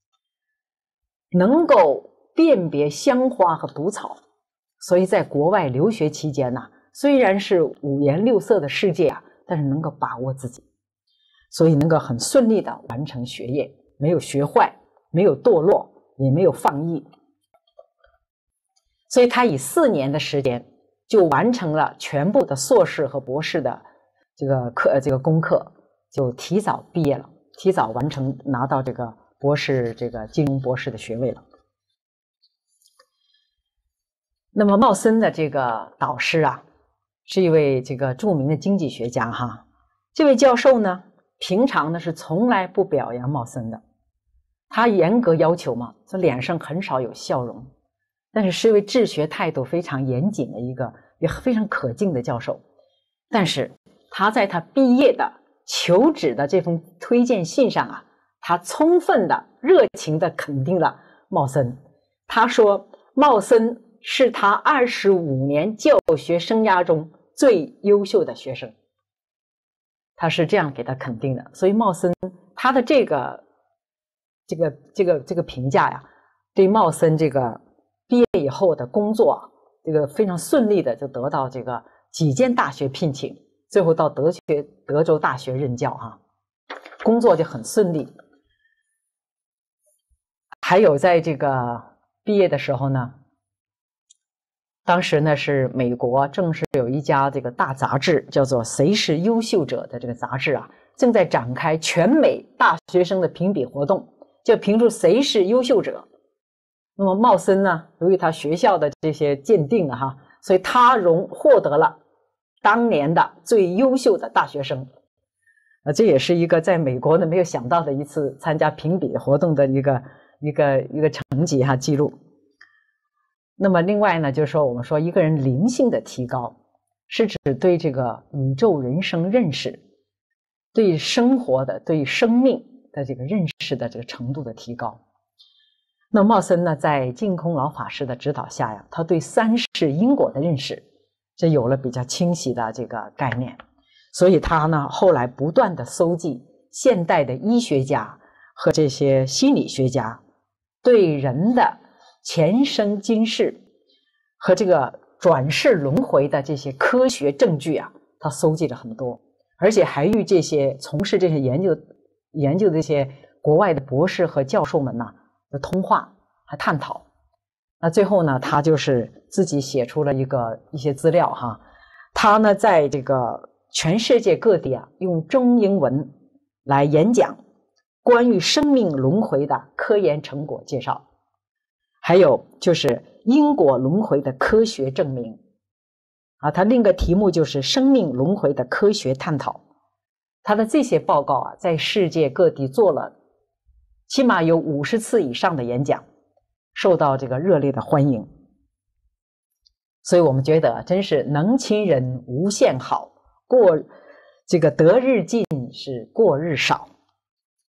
能够辨别香花和毒草。所以在国外留学期间呢、啊，虽然是五颜六色的世界啊，但是能够把握自己，所以能够很顺利的完成学业。没有学坏，没有堕落，也没有放逸，所以他以四年的时间就完成了全部的硕士和博士的这个课这个功课，就提早毕业了，提早完成拿到这个博士这个金融博士的学位了。那么茂森的这个导师啊，是一位这个著名的经济学家哈，这位教授呢，平常呢是从来不表扬茂森的。他严格要求嘛，这脸上很少有笑容，但是是一位治学态度非常严谨的一个也非常可敬的教授。但是他在他毕业的求职的这封推荐信上啊，他充分的热情的肯定了茂森。他说茂森是他二十五年教学生涯中最优秀的学生，他是这样给他肯定的。所以茂森他的这个这个这个这个评价呀，对茂森这个毕业以后的工作啊，这个非常顺利的就得到这个几间大学聘请，最后到德学德州大学任教哈、啊，工作就很顺利。还有在这个毕业的时候呢，当时呢是美国正是有一家这个大杂志叫做《谁是优秀者》的这个杂志啊，正在展开全美大学生的评比活动。就评出谁是优秀者。那么茂森呢，由于他学校的这些鉴定啊哈，所以他荣获得了当年的最优秀的大学生。啊，这也是一个在美国呢没有想到的一次参加评比活动的一个一个一个成绩哈记录。那么另外呢，就是说我们说一个人灵性的提高，是指对这个宇宙人生认识，对生活的对生命的这个认识的这个程度的提高。那茂森呢，在净空老法师的指导下呀，他对三世因果的认识，这有了比较清晰的这个概念。所以他呢，后来不断的搜集现代的医学家和这些心理学家对人的前生今世和这个转世轮回的这些科学证据啊，他搜集了很多，而且还与这些从事这些研究研究的这些国外的博士和教授们呢的通话还探讨。那最后呢，他就是自己写出了一个一些资料哈，他呢在这个全世界各地啊，用中英文来演讲关于生命轮回的科研成果介绍，还有就是因果轮回的科学证明啊，他另一个题目就是生命轮回的科学探讨。他的这些报告啊，在世界各地做了起码有五十次以上的演讲，受到这个热烈的欢迎。所以我们觉得真是能亲人无限好，过这个得日进是过日少。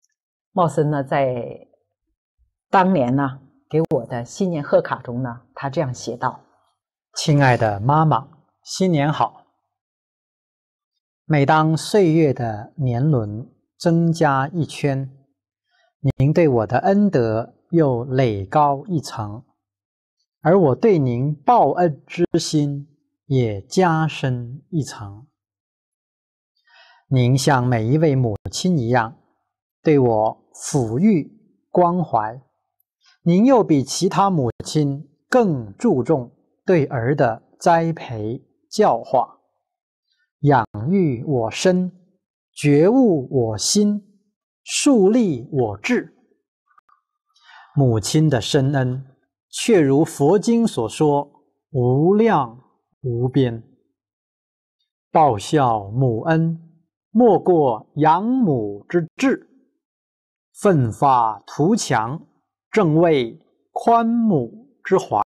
茂森呢，在当年呢给我的新年贺卡中呢，他这样写道： 亲爱的妈妈，新年好！每当岁月的年轮增加一圈，您对我的恩德又垒高一层，而我对您报恩之心也加深一层。您像每一位母亲一样对我抚育关怀，您又比其他母亲更注重对儿的栽培教化，养育我身，觉悟我心，树立我志。母亲的深恩却如佛经所说，无量无边。报效母恩，莫过养母之志，奋发图强，正为宽母之怀。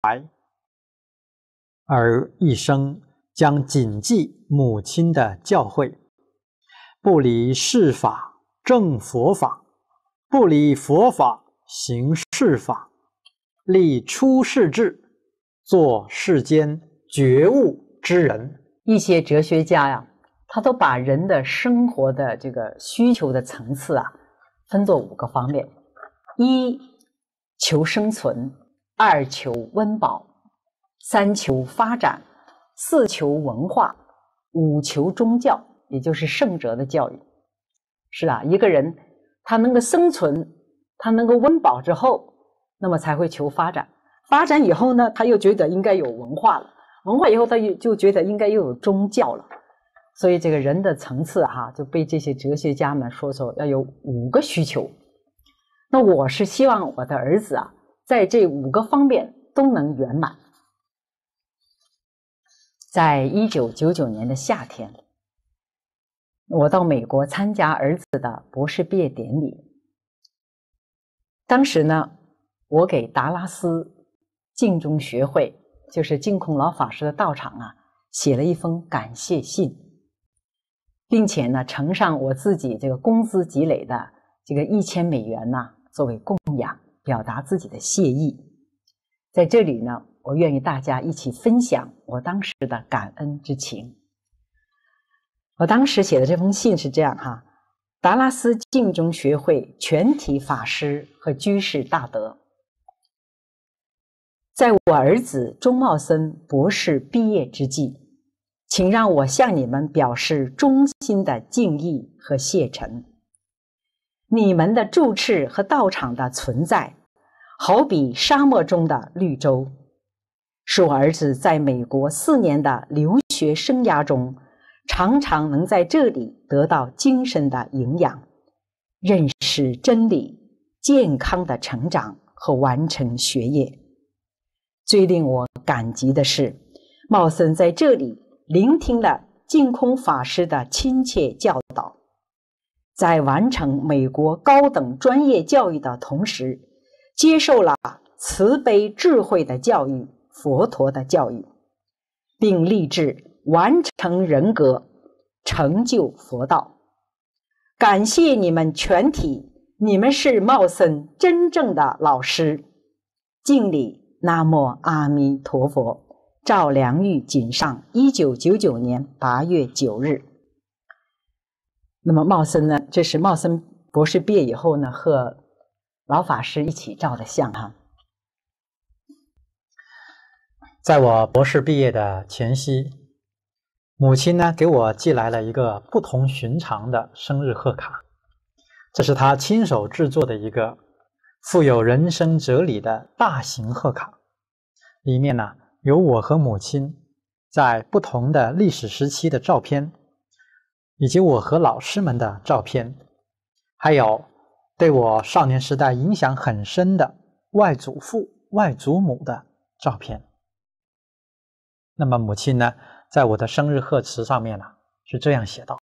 而一生将谨记母亲的教诲，不离世法正佛法，不离佛法行世法，立出世志，做世间觉悟之人。 一些哲学家呀，他都把人的生活的这个需求的层次啊，分作五个方面：一、求生存；二、求温饱；三、求发展；四、求文化；五、求宗教，也就是圣哲的教育。是啊，一个人他能够生存，他能够温饱之后，那么才会求发展。发展以后呢，他又觉得应该有文化了。文化以后，他就觉得应该又有宗教了，所以这个人的层次哈、啊，就被这些哲学家们说说要有五个需求。那我是希望我的儿子啊，在这五个方面都能圆满。在一九九九年的夏天，我到美国参加儿子的博士毕业典礼。当时呢，我给达拉斯净宗学会，就是净空老法师的道场啊，写了一封感谢信，并且呢，呈上我自己这个工资积累的这个一千美元呢，作为供养，表达自己的谢意。在这里呢，我愿与大家一起分享我当时的感恩之情。我当时写的这封信是这样哈：达拉斯净宗学会全体法师和居士大德，在我儿子钟茂森博士毕业之际，请让我向你们表示衷心的敬意和谢忱。你们的住持和道场的存在，好比沙漠中的绿洲，是我儿子在美国四年的留学生涯中，常常能在这里得到精神的营养，认识真理，健康的成长和完成学业。最令我感激的是，茂森在这里聆听了净空法师的亲切教导，在完成美国高等专业教育的同时，接受了慈悲智慧的教育，佛陀的教育，并立志完成人格，成就佛道。感谢你们全体，你们是茂森真正的老师。敬礼。南无阿弥陀佛。赵良玉锦上，一九九九年八月九日。那么茂森呢？这是茂森博士毕业以后呢，和老法师一起照的相哈。 在我博士毕业的前夕，母亲呢给我寄来了一个不同寻常的生日贺卡，这是她亲手制作的一个富有人生哲理的大型贺卡，里面呢有我和母亲在不同的历史时期的照片，以及我和老师们的照片，还有对我少年时代影响很深的外祖父、外祖母的照片。那么母亲呢，在我的生日贺词上面呢，是这样写道：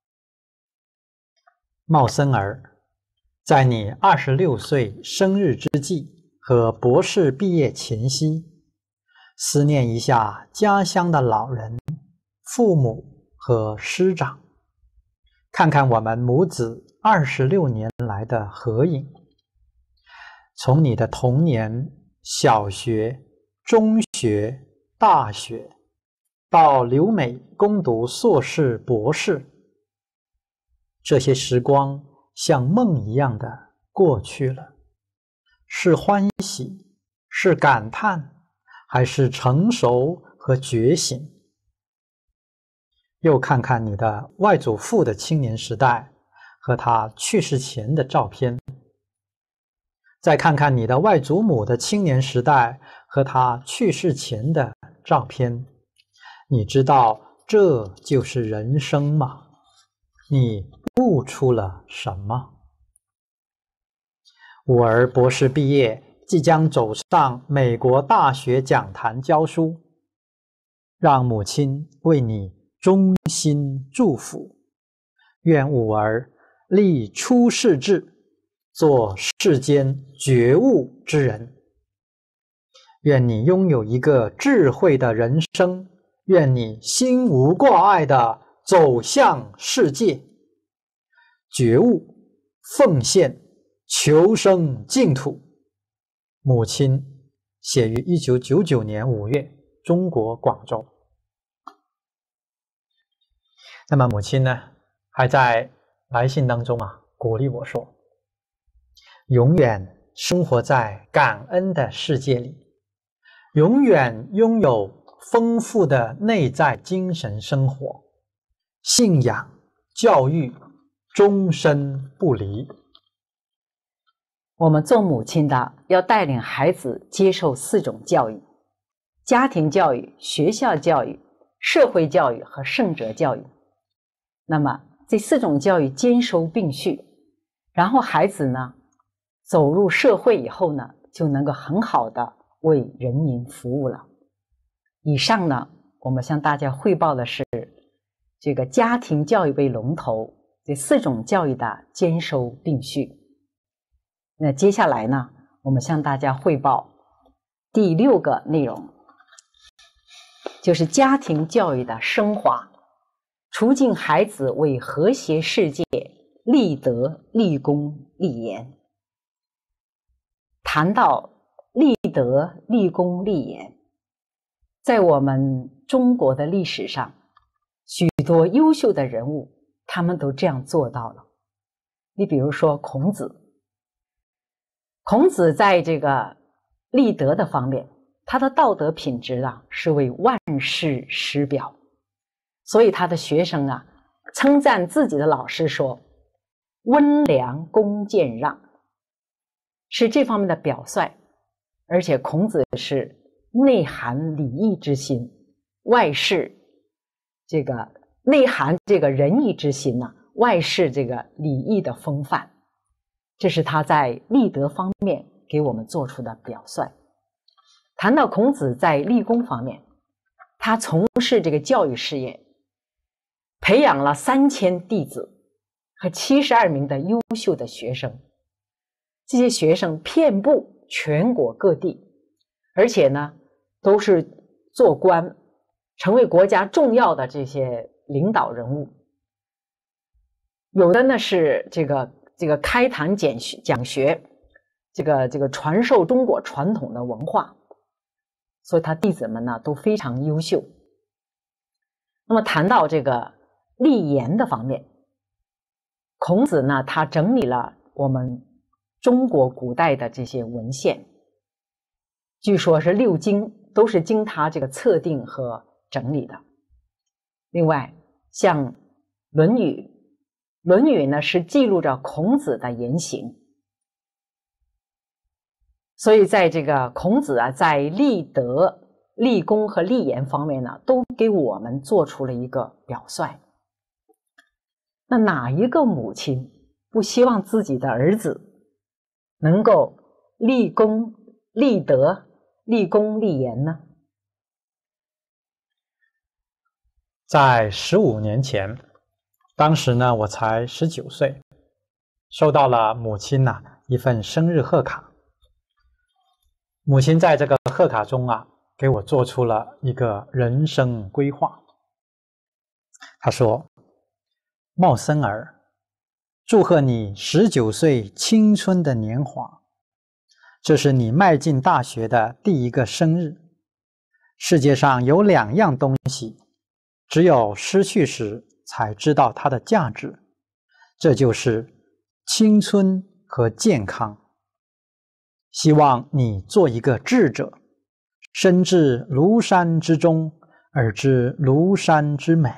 茂森儿，在你二十六岁生日之际和博士毕业前夕，思念一下家乡的老人、父母和师长，看看我们母子二十六年来的合影，从你的童年、小学、中学、大学，到留美攻读硕士、博士，这些时光像梦一样的过去了，是欢喜，是感叹，还是成熟和觉醒？又看看你的外祖父的青年时代和他去世前的照片，再看看你的外祖母的青年时代和他去世前的照片，你知道这就是人生吗？你悟出了什么？我儿博士毕业，即将走上美国大学讲坛教书，让母亲为你衷心祝福，愿吾儿立出世志，做世间觉悟之人。愿你拥有一个智慧的人生，愿你心无挂碍地走向世界，觉悟、奉献、求生净土。母亲写于一九九九年五月，中国广州。那么母亲呢，还在来信当中啊，鼓励我说，永远生活在感恩的世界里，永远拥有丰富的内在精神生活，信仰、教育终身不离。 我们做母亲的要带领孩子接受四种教育：家庭教育、学校教育、社会教育和圣哲教育。那么这四种教育兼收并蓄，然后孩子呢走入社会以后呢，就能够很好的为人民服务了。以上呢，我们向大家汇报的是这个家庭教育为龙头，这四种教育的兼收并蓄。那接下来呢，我们向大家汇报第六个内容，就是家庭教育的升华，促进孩子为和谐世界立德、立功、立言。谈到立德、立功、立言，在我们中国的历史上，许多优秀的人物他们都这样做到了。你比如说孔子，孔子在这个立德的方面，他的道德品质啊是为万世师表，所以他的学生啊称赞自己的老师说，温良恭俭让，是这方面的表率。而且孔子是内含礼义之心，外释这个内含这个仁义之心呢、啊，外释这个礼义的风范，这是他在立德方面给我们做出的表率。谈到孔子在立功方面，他从事这个教育事业，培养了三千弟子和七十二名的优秀的学生，这些学生遍布全国各地，而且呢都是做官，成为国家重要的这些领导人物。有的呢是这个这个开坛讲学讲学，这个这个传授中国传统的文化，所以他弟子们呢都非常优秀。那么谈到这个立言的方面，孔子呢他整理了我们中国古代的这些文献，据说是六经都是经他这个测定和整理的。另外像《论语》，《论语》呢是记录着孔子的言行，所以在这个孔子啊在立德、立功和立言方面呢，都给我们做出了一个表率。那哪一个母亲不希望自己的儿子能够立功、立德、立功、立言呢？ 在十五年前，当时呢我才十九岁，收到了母亲呐、啊、一份生日贺卡。母亲在这个贺卡中啊，给我做出了一个人生规划。她说：“茂森儿， 祝贺你十九岁青春的年华，这是你迈进大学的第一个生日。世界上有两样东西，只有失去时才知道它的价值，这就是青春和健康。希望你做一个智者，身至庐山之中，而知庐山之美。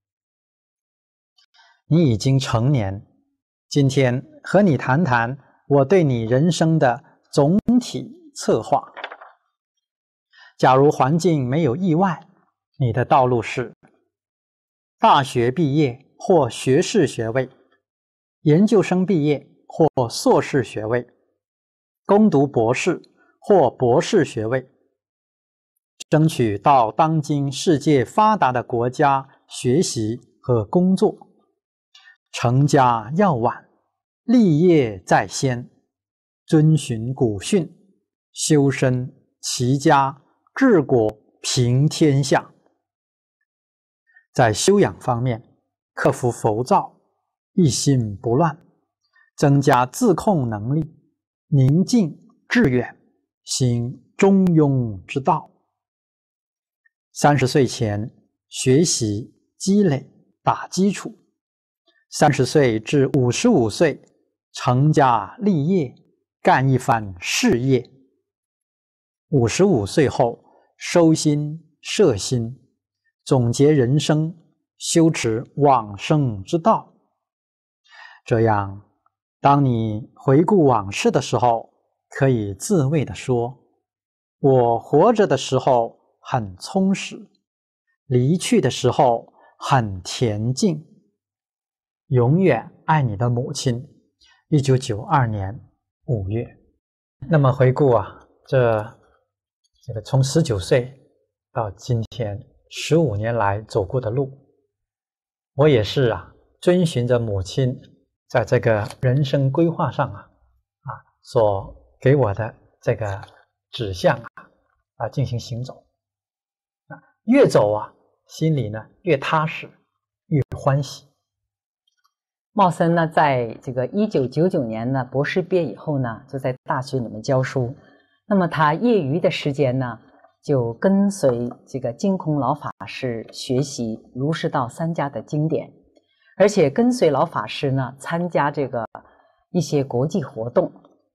你已经成年，今天和你谈谈我对你人生的总体策划。假如环境没有意外，你的道路是大学毕业或学士学位，研究生毕业或硕士学位，攻读博士或博士学位，争取到当今世界发达的国家学习和工作，成家要晚，立业在先，遵循古训，修身齐家治国平天下。在修养方面，克服浮躁，一心不乱，增加自控能力，宁静致远，行中庸之道。三十岁前学习积累打基础，三十岁至五十五岁成家立业，干一番事业。五十五岁后收心摄心，总结人生，修持往生之道。这样，当你回顾往事的时候，可以自慰地说：我活着的时候很充实，离去的时候很恬静。永远爱你的母亲。一九九二年五月。那么回顾啊，这这个从十九岁到今天十五年来走过的路，我也是啊，遵循着母亲在这个人生规划上啊啊所给我的这个指向啊啊进行行走啊，越走啊，心里呢越踏实，越欢喜。 茂森呢，在这个一九九九年呢博士毕业以后呢，就在大学里面教书。那么他业余的时间呢，就跟随这个净空老法师学习儒释道三家的经典，而且跟随老法师呢参加这个一些国际活动。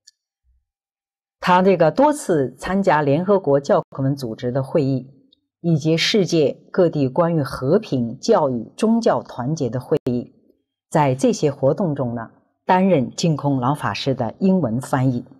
他这个多次参加联合国教科文组织的会议，以及世界各地关于和平、教育、宗教团结的会议。在这些活动中呢，担任净空老法师的英文翻译。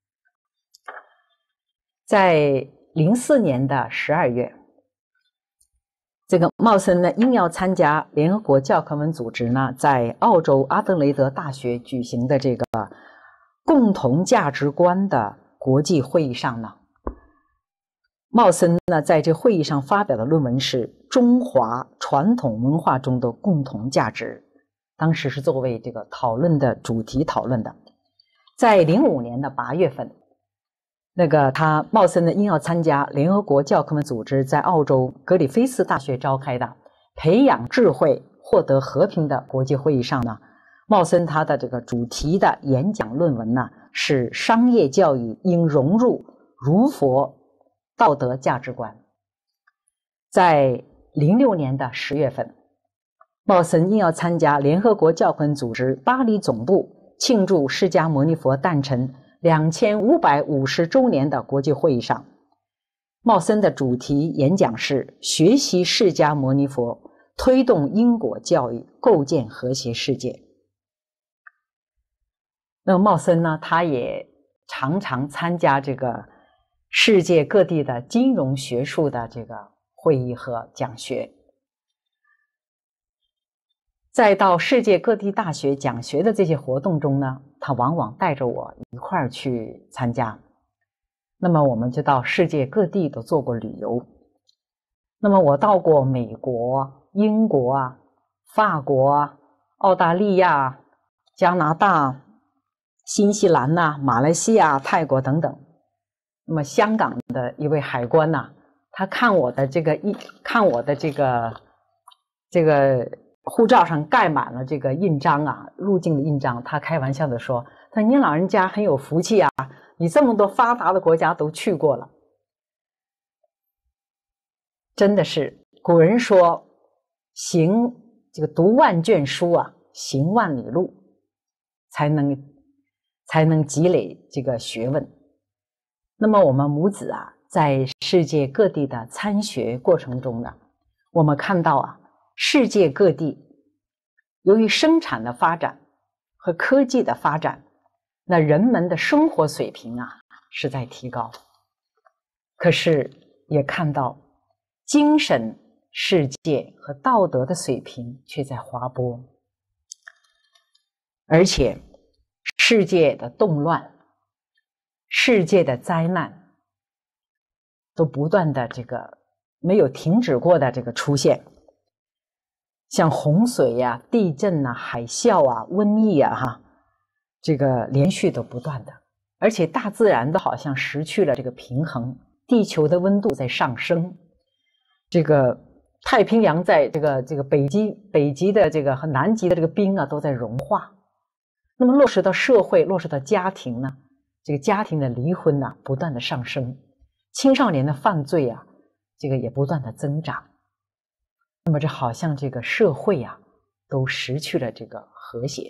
在零四年的十二月，这个茂森呢应邀参加联合国教科文组织呢在澳洲阿德雷德大学举行的这个共同价值观的国际会议上呢，茂森呢在这会议上发表的论文是中华传统文化中的共同价值。当时是作为这个讨论的主题讨论的。在零五年的八月份，那个他茂森呢应邀参加联合国教科文组织在澳洲格里菲斯大学召开的培养智慧获得和平的国际会议上呢，茂森他的这个主题的演讲论文呢是商业教育应融入儒佛道德价值观。在零六年的十月份，茂森应邀参加联合国教科文组织巴黎总部庆祝释迦牟尼佛诞辰两千五百五十周年的国际会议上，茂森的主题演讲是学习释迦牟尼佛，推动因果教育，构建和谐世界。那么茂森呢，他也常常参加这个世界各地的金融学术的这个会议和讲学。再到世界各地大学讲学的这些活动中呢，他往往带着我一块儿去参加。那么我们就到世界各地都做过旅游。那么我到过美国、英国啊、法国啊、澳大利亚、加拿大、新西兰呐、啊、马来西亚、泰国等等。那么香港的一位海关呐、啊，他看我的这个一看我的这个这个护照上盖满了这个印章啊，入境的印章。他开玩笑的说：“他说您老人家很有福气啊，你这么多发达的国家都去过了。”真的是，古人说：“行这个读万卷书啊，行万里路，才能才能积累这个学问。”那么我们母子啊，在世界各地的参学过程中呢，我们看到啊，世界各地由于生产的发展和科技的发展，那人们的生活水平啊是在提高，可是也看到精神世界和道德的水平却在滑坡，而且世界的动乱、世界的灾难都不断的这个没有停止过的这个出现，像洪水呀、啊、地震啊、海啸啊、瘟疫啊，哈，这个连续都不断的，而且大自然都好像失去了这个平衡，地球的温度在上升，这个太平洋在这个这个北极北极的这个和南极的这个冰啊都在融化。那么落实到社会，落实到家庭呢，这个家庭的离婚呢、啊、不断的上升，青少年的犯罪啊，这个也不断的增长。那么这好像这个社会啊都失去了这个和谐。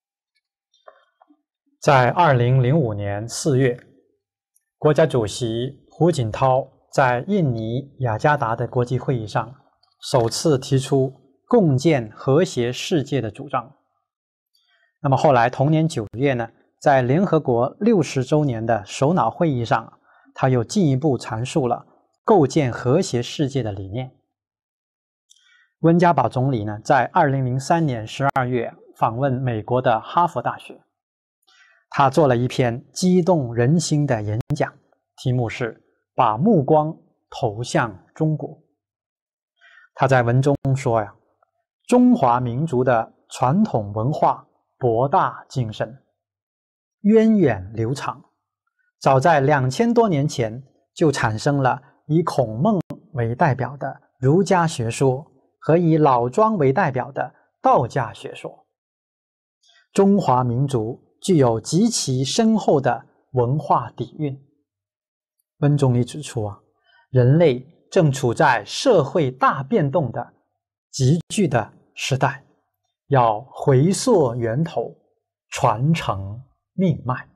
在二零零五年四月，国家主席胡锦涛在印尼雅加达的国际会议上首次提出共建和谐世界的主张。那么后来同年九月呢，在联合国六十周年的首脑会议上，他又进一步阐述了构建和谐世界的理念。温家宝总理呢，在二零零三年十二月访问美国的哈佛大学，他做了一篇激动人心的演讲，题目是把目光投向中国。他在文中说呀，中华民族的传统文化博大精深，源远流长，早在两千多年前就产生了以孔孟为代表的儒家学说和以老庄为代表的道家学说。中华民族具有极其深厚的文化底蕴。温总理指出啊，人类正处在社会大变动的急剧的时代，要回溯源头，传承命脉。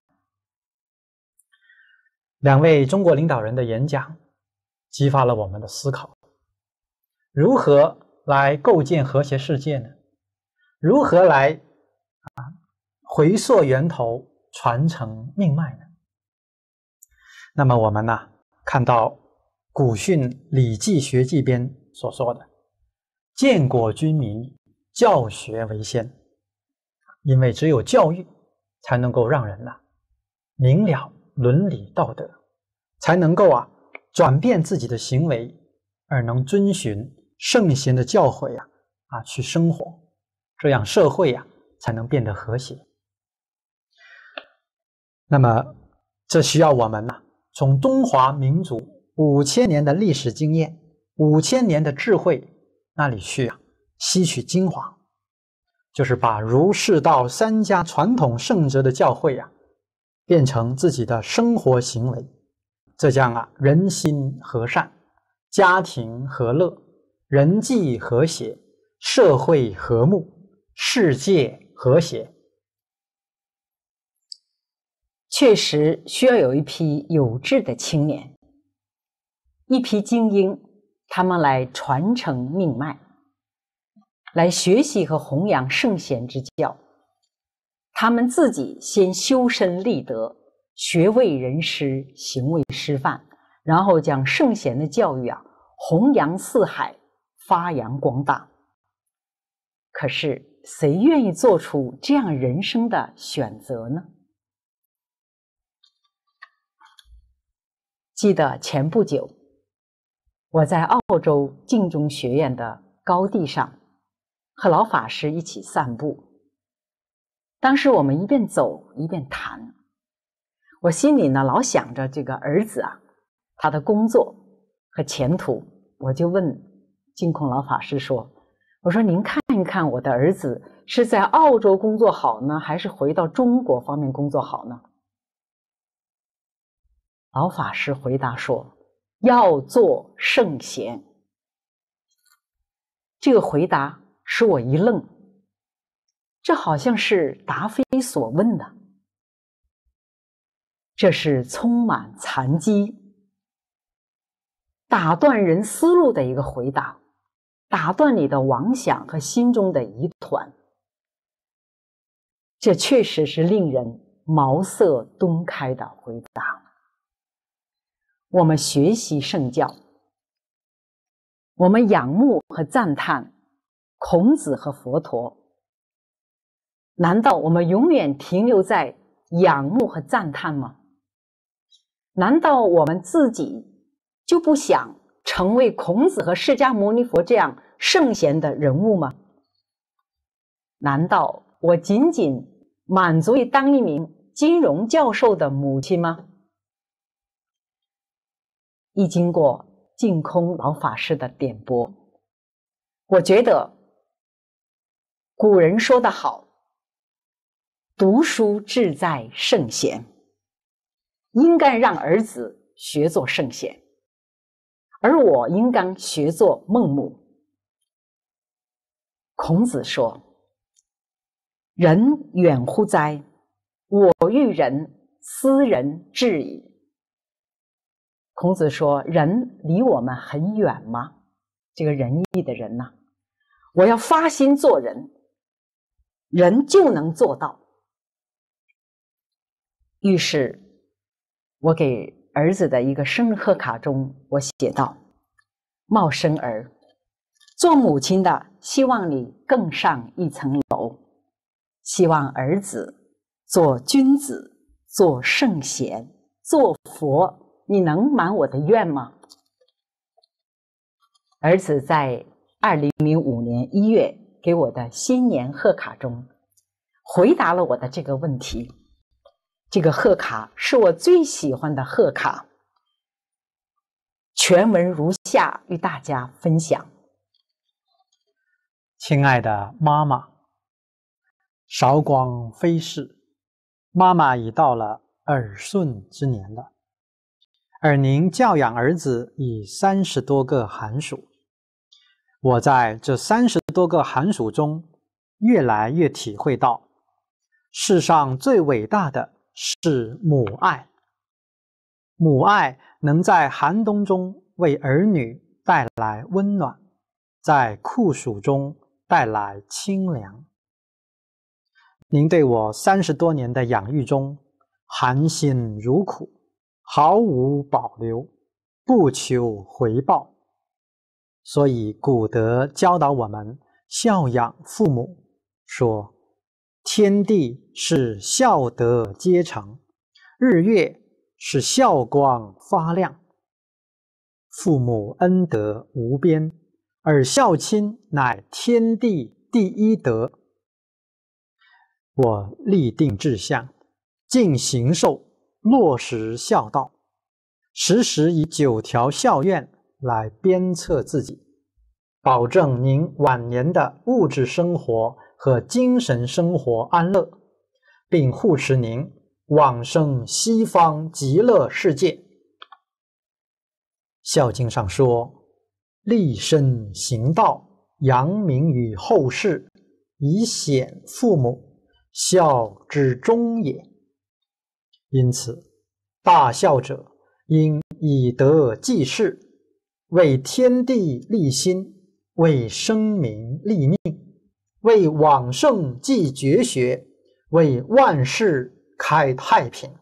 两位中国领导人的演讲激发了我们的思考，如何来构建和谐世界呢？如何来啊回溯源头，传承命脉呢？那么我们呢，看到古训《礼记学记编》所说的“建国君民，教学为先”，因为只有教育才能够让人呢、啊、明了伦理道德，才能够啊转变自己的行为，而能遵循圣贤的教诲啊啊去生活，这样社会啊才能变得和谐。那么这需要我们呢、啊、从中华民族五千年的历史经验、五千年的智慧那里去啊吸取精华，就是把儒释道三家传统圣哲的教诲啊变成自己的生活行为，这将啊人心和善，家庭和乐，人际和谐，社会和睦，世界和谐。 确实需要有一批有志的青年，一批精英，他们来传承命脉，来学习和弘扬圣贤之教。他们自己先修身立德，学为人师，行为师范，然后将圣贤的教育啊弘扬四海，发扬光大。可是谁愿意做出这样人生的选择呢？记得前不久，我在澳洲净宗学院的高地上和老法师一起散步。当时我们一边走一边谈，我心里呢老想着这个儿子啊，他的工作和前途，我就问净空老法师说：“我说您看看看我的儿子是在澳洲工作好呢，还是回到中国方面工作好呢？老法师回答说，要做圣贤。这个回答使我一愣，这好像是答非所问的，这是充满残机、打断人思路的一个回答，打断你的妄想和心中的疑团。这确实是令人茅塞顿开的回答。我们学习圣教，我们仰慕和赞叹孔子和佛陀，难道我们永远停留在仰慕和赞叹吗？难道我们自己就不想成为孔子和释迦牟尼佛这样圣贤的人物吗？难道我仅仅满足于当一名金融教授的母亲吗？一经过净空老法师的点拨，我觉得古人说得好，读书志在圣贤，应该让儿子学做圣贤，而我应该学做孟母。孔子说，人远乎哉，我欲人斯人至矣。孔子说，人离我们很远吗？这个仁义的人呢、啊？我要发心做人，人就能做到。于是我给儿子的一个生日贺卡中，我写道，茂生儿，做母亲的希望你更上一层楼，希望儿子做君子，做圣贤，做佛，你能满我的愿吗？儿子在二零零五年一月给我的新年贺卡中回答了我的这个问题。这个贺卡是我最喜欢的贺卡，全文如下，与大家分享。 亲爱的妈妈，韶光飞逝，妈妈已到了耳顺之年了。而您教养儿子已三十多个寒暑，我在这三十多个寒暑中，越来越体会到，世上最伟大的是母爱。母爱能在寒冬中为儿女带来温暖，在酷暑中带来清凉。您对我三十多年的养育中，含辛茹苦，毫无保留，不求回报。所以古德教导我们孝养父母，说天地是孝德阶成，日月是孝光发亮。父母恩德无边，而孝亲乃天地第一德。我立定志向，尽行受，落实孝道，时时以九条孝愿来鞭策自己，保证您晚年的物质生活和精神生活安乐，并护持您往生西方极乐世界。孝经上说，立身行道，扬名于后世，以显父母，孝之终也。因此，大孝者应以德济世，为天地立心，为生民立命，为往圣继绝学，为万世开太平。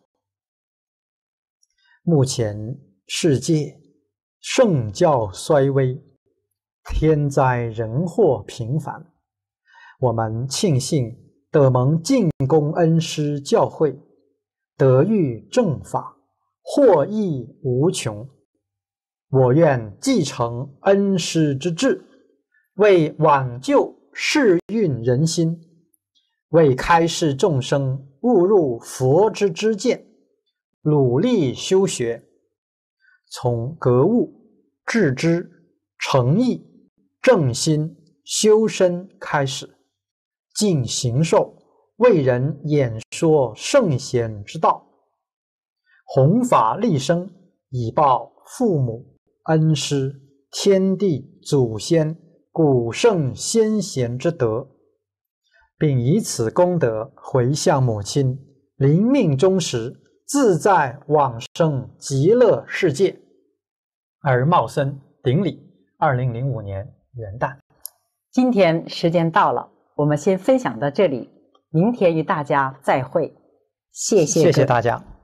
目前世界圣教衰微，天灾人祸频繁，我们庆幸得蒙净公恩师教诲，得遇正法，获益无穷。我愿继承恩师之志，为挽救世运人心，为开示众生悟入佛之知见，努力修学，从格物、致知、诚意、正心、 修身开始，尽行受，为人演说圣贤之道，弘法利生，以报父母恩师、天地祖先、古圣先贤之德，并以此功德回向母亲，临命终时自在往生极乐世界。而茂森顶礼，二零零五年元旦。 今天时间到了，我们先分享到这里，明天与大家再会，谢谢谢谢大家。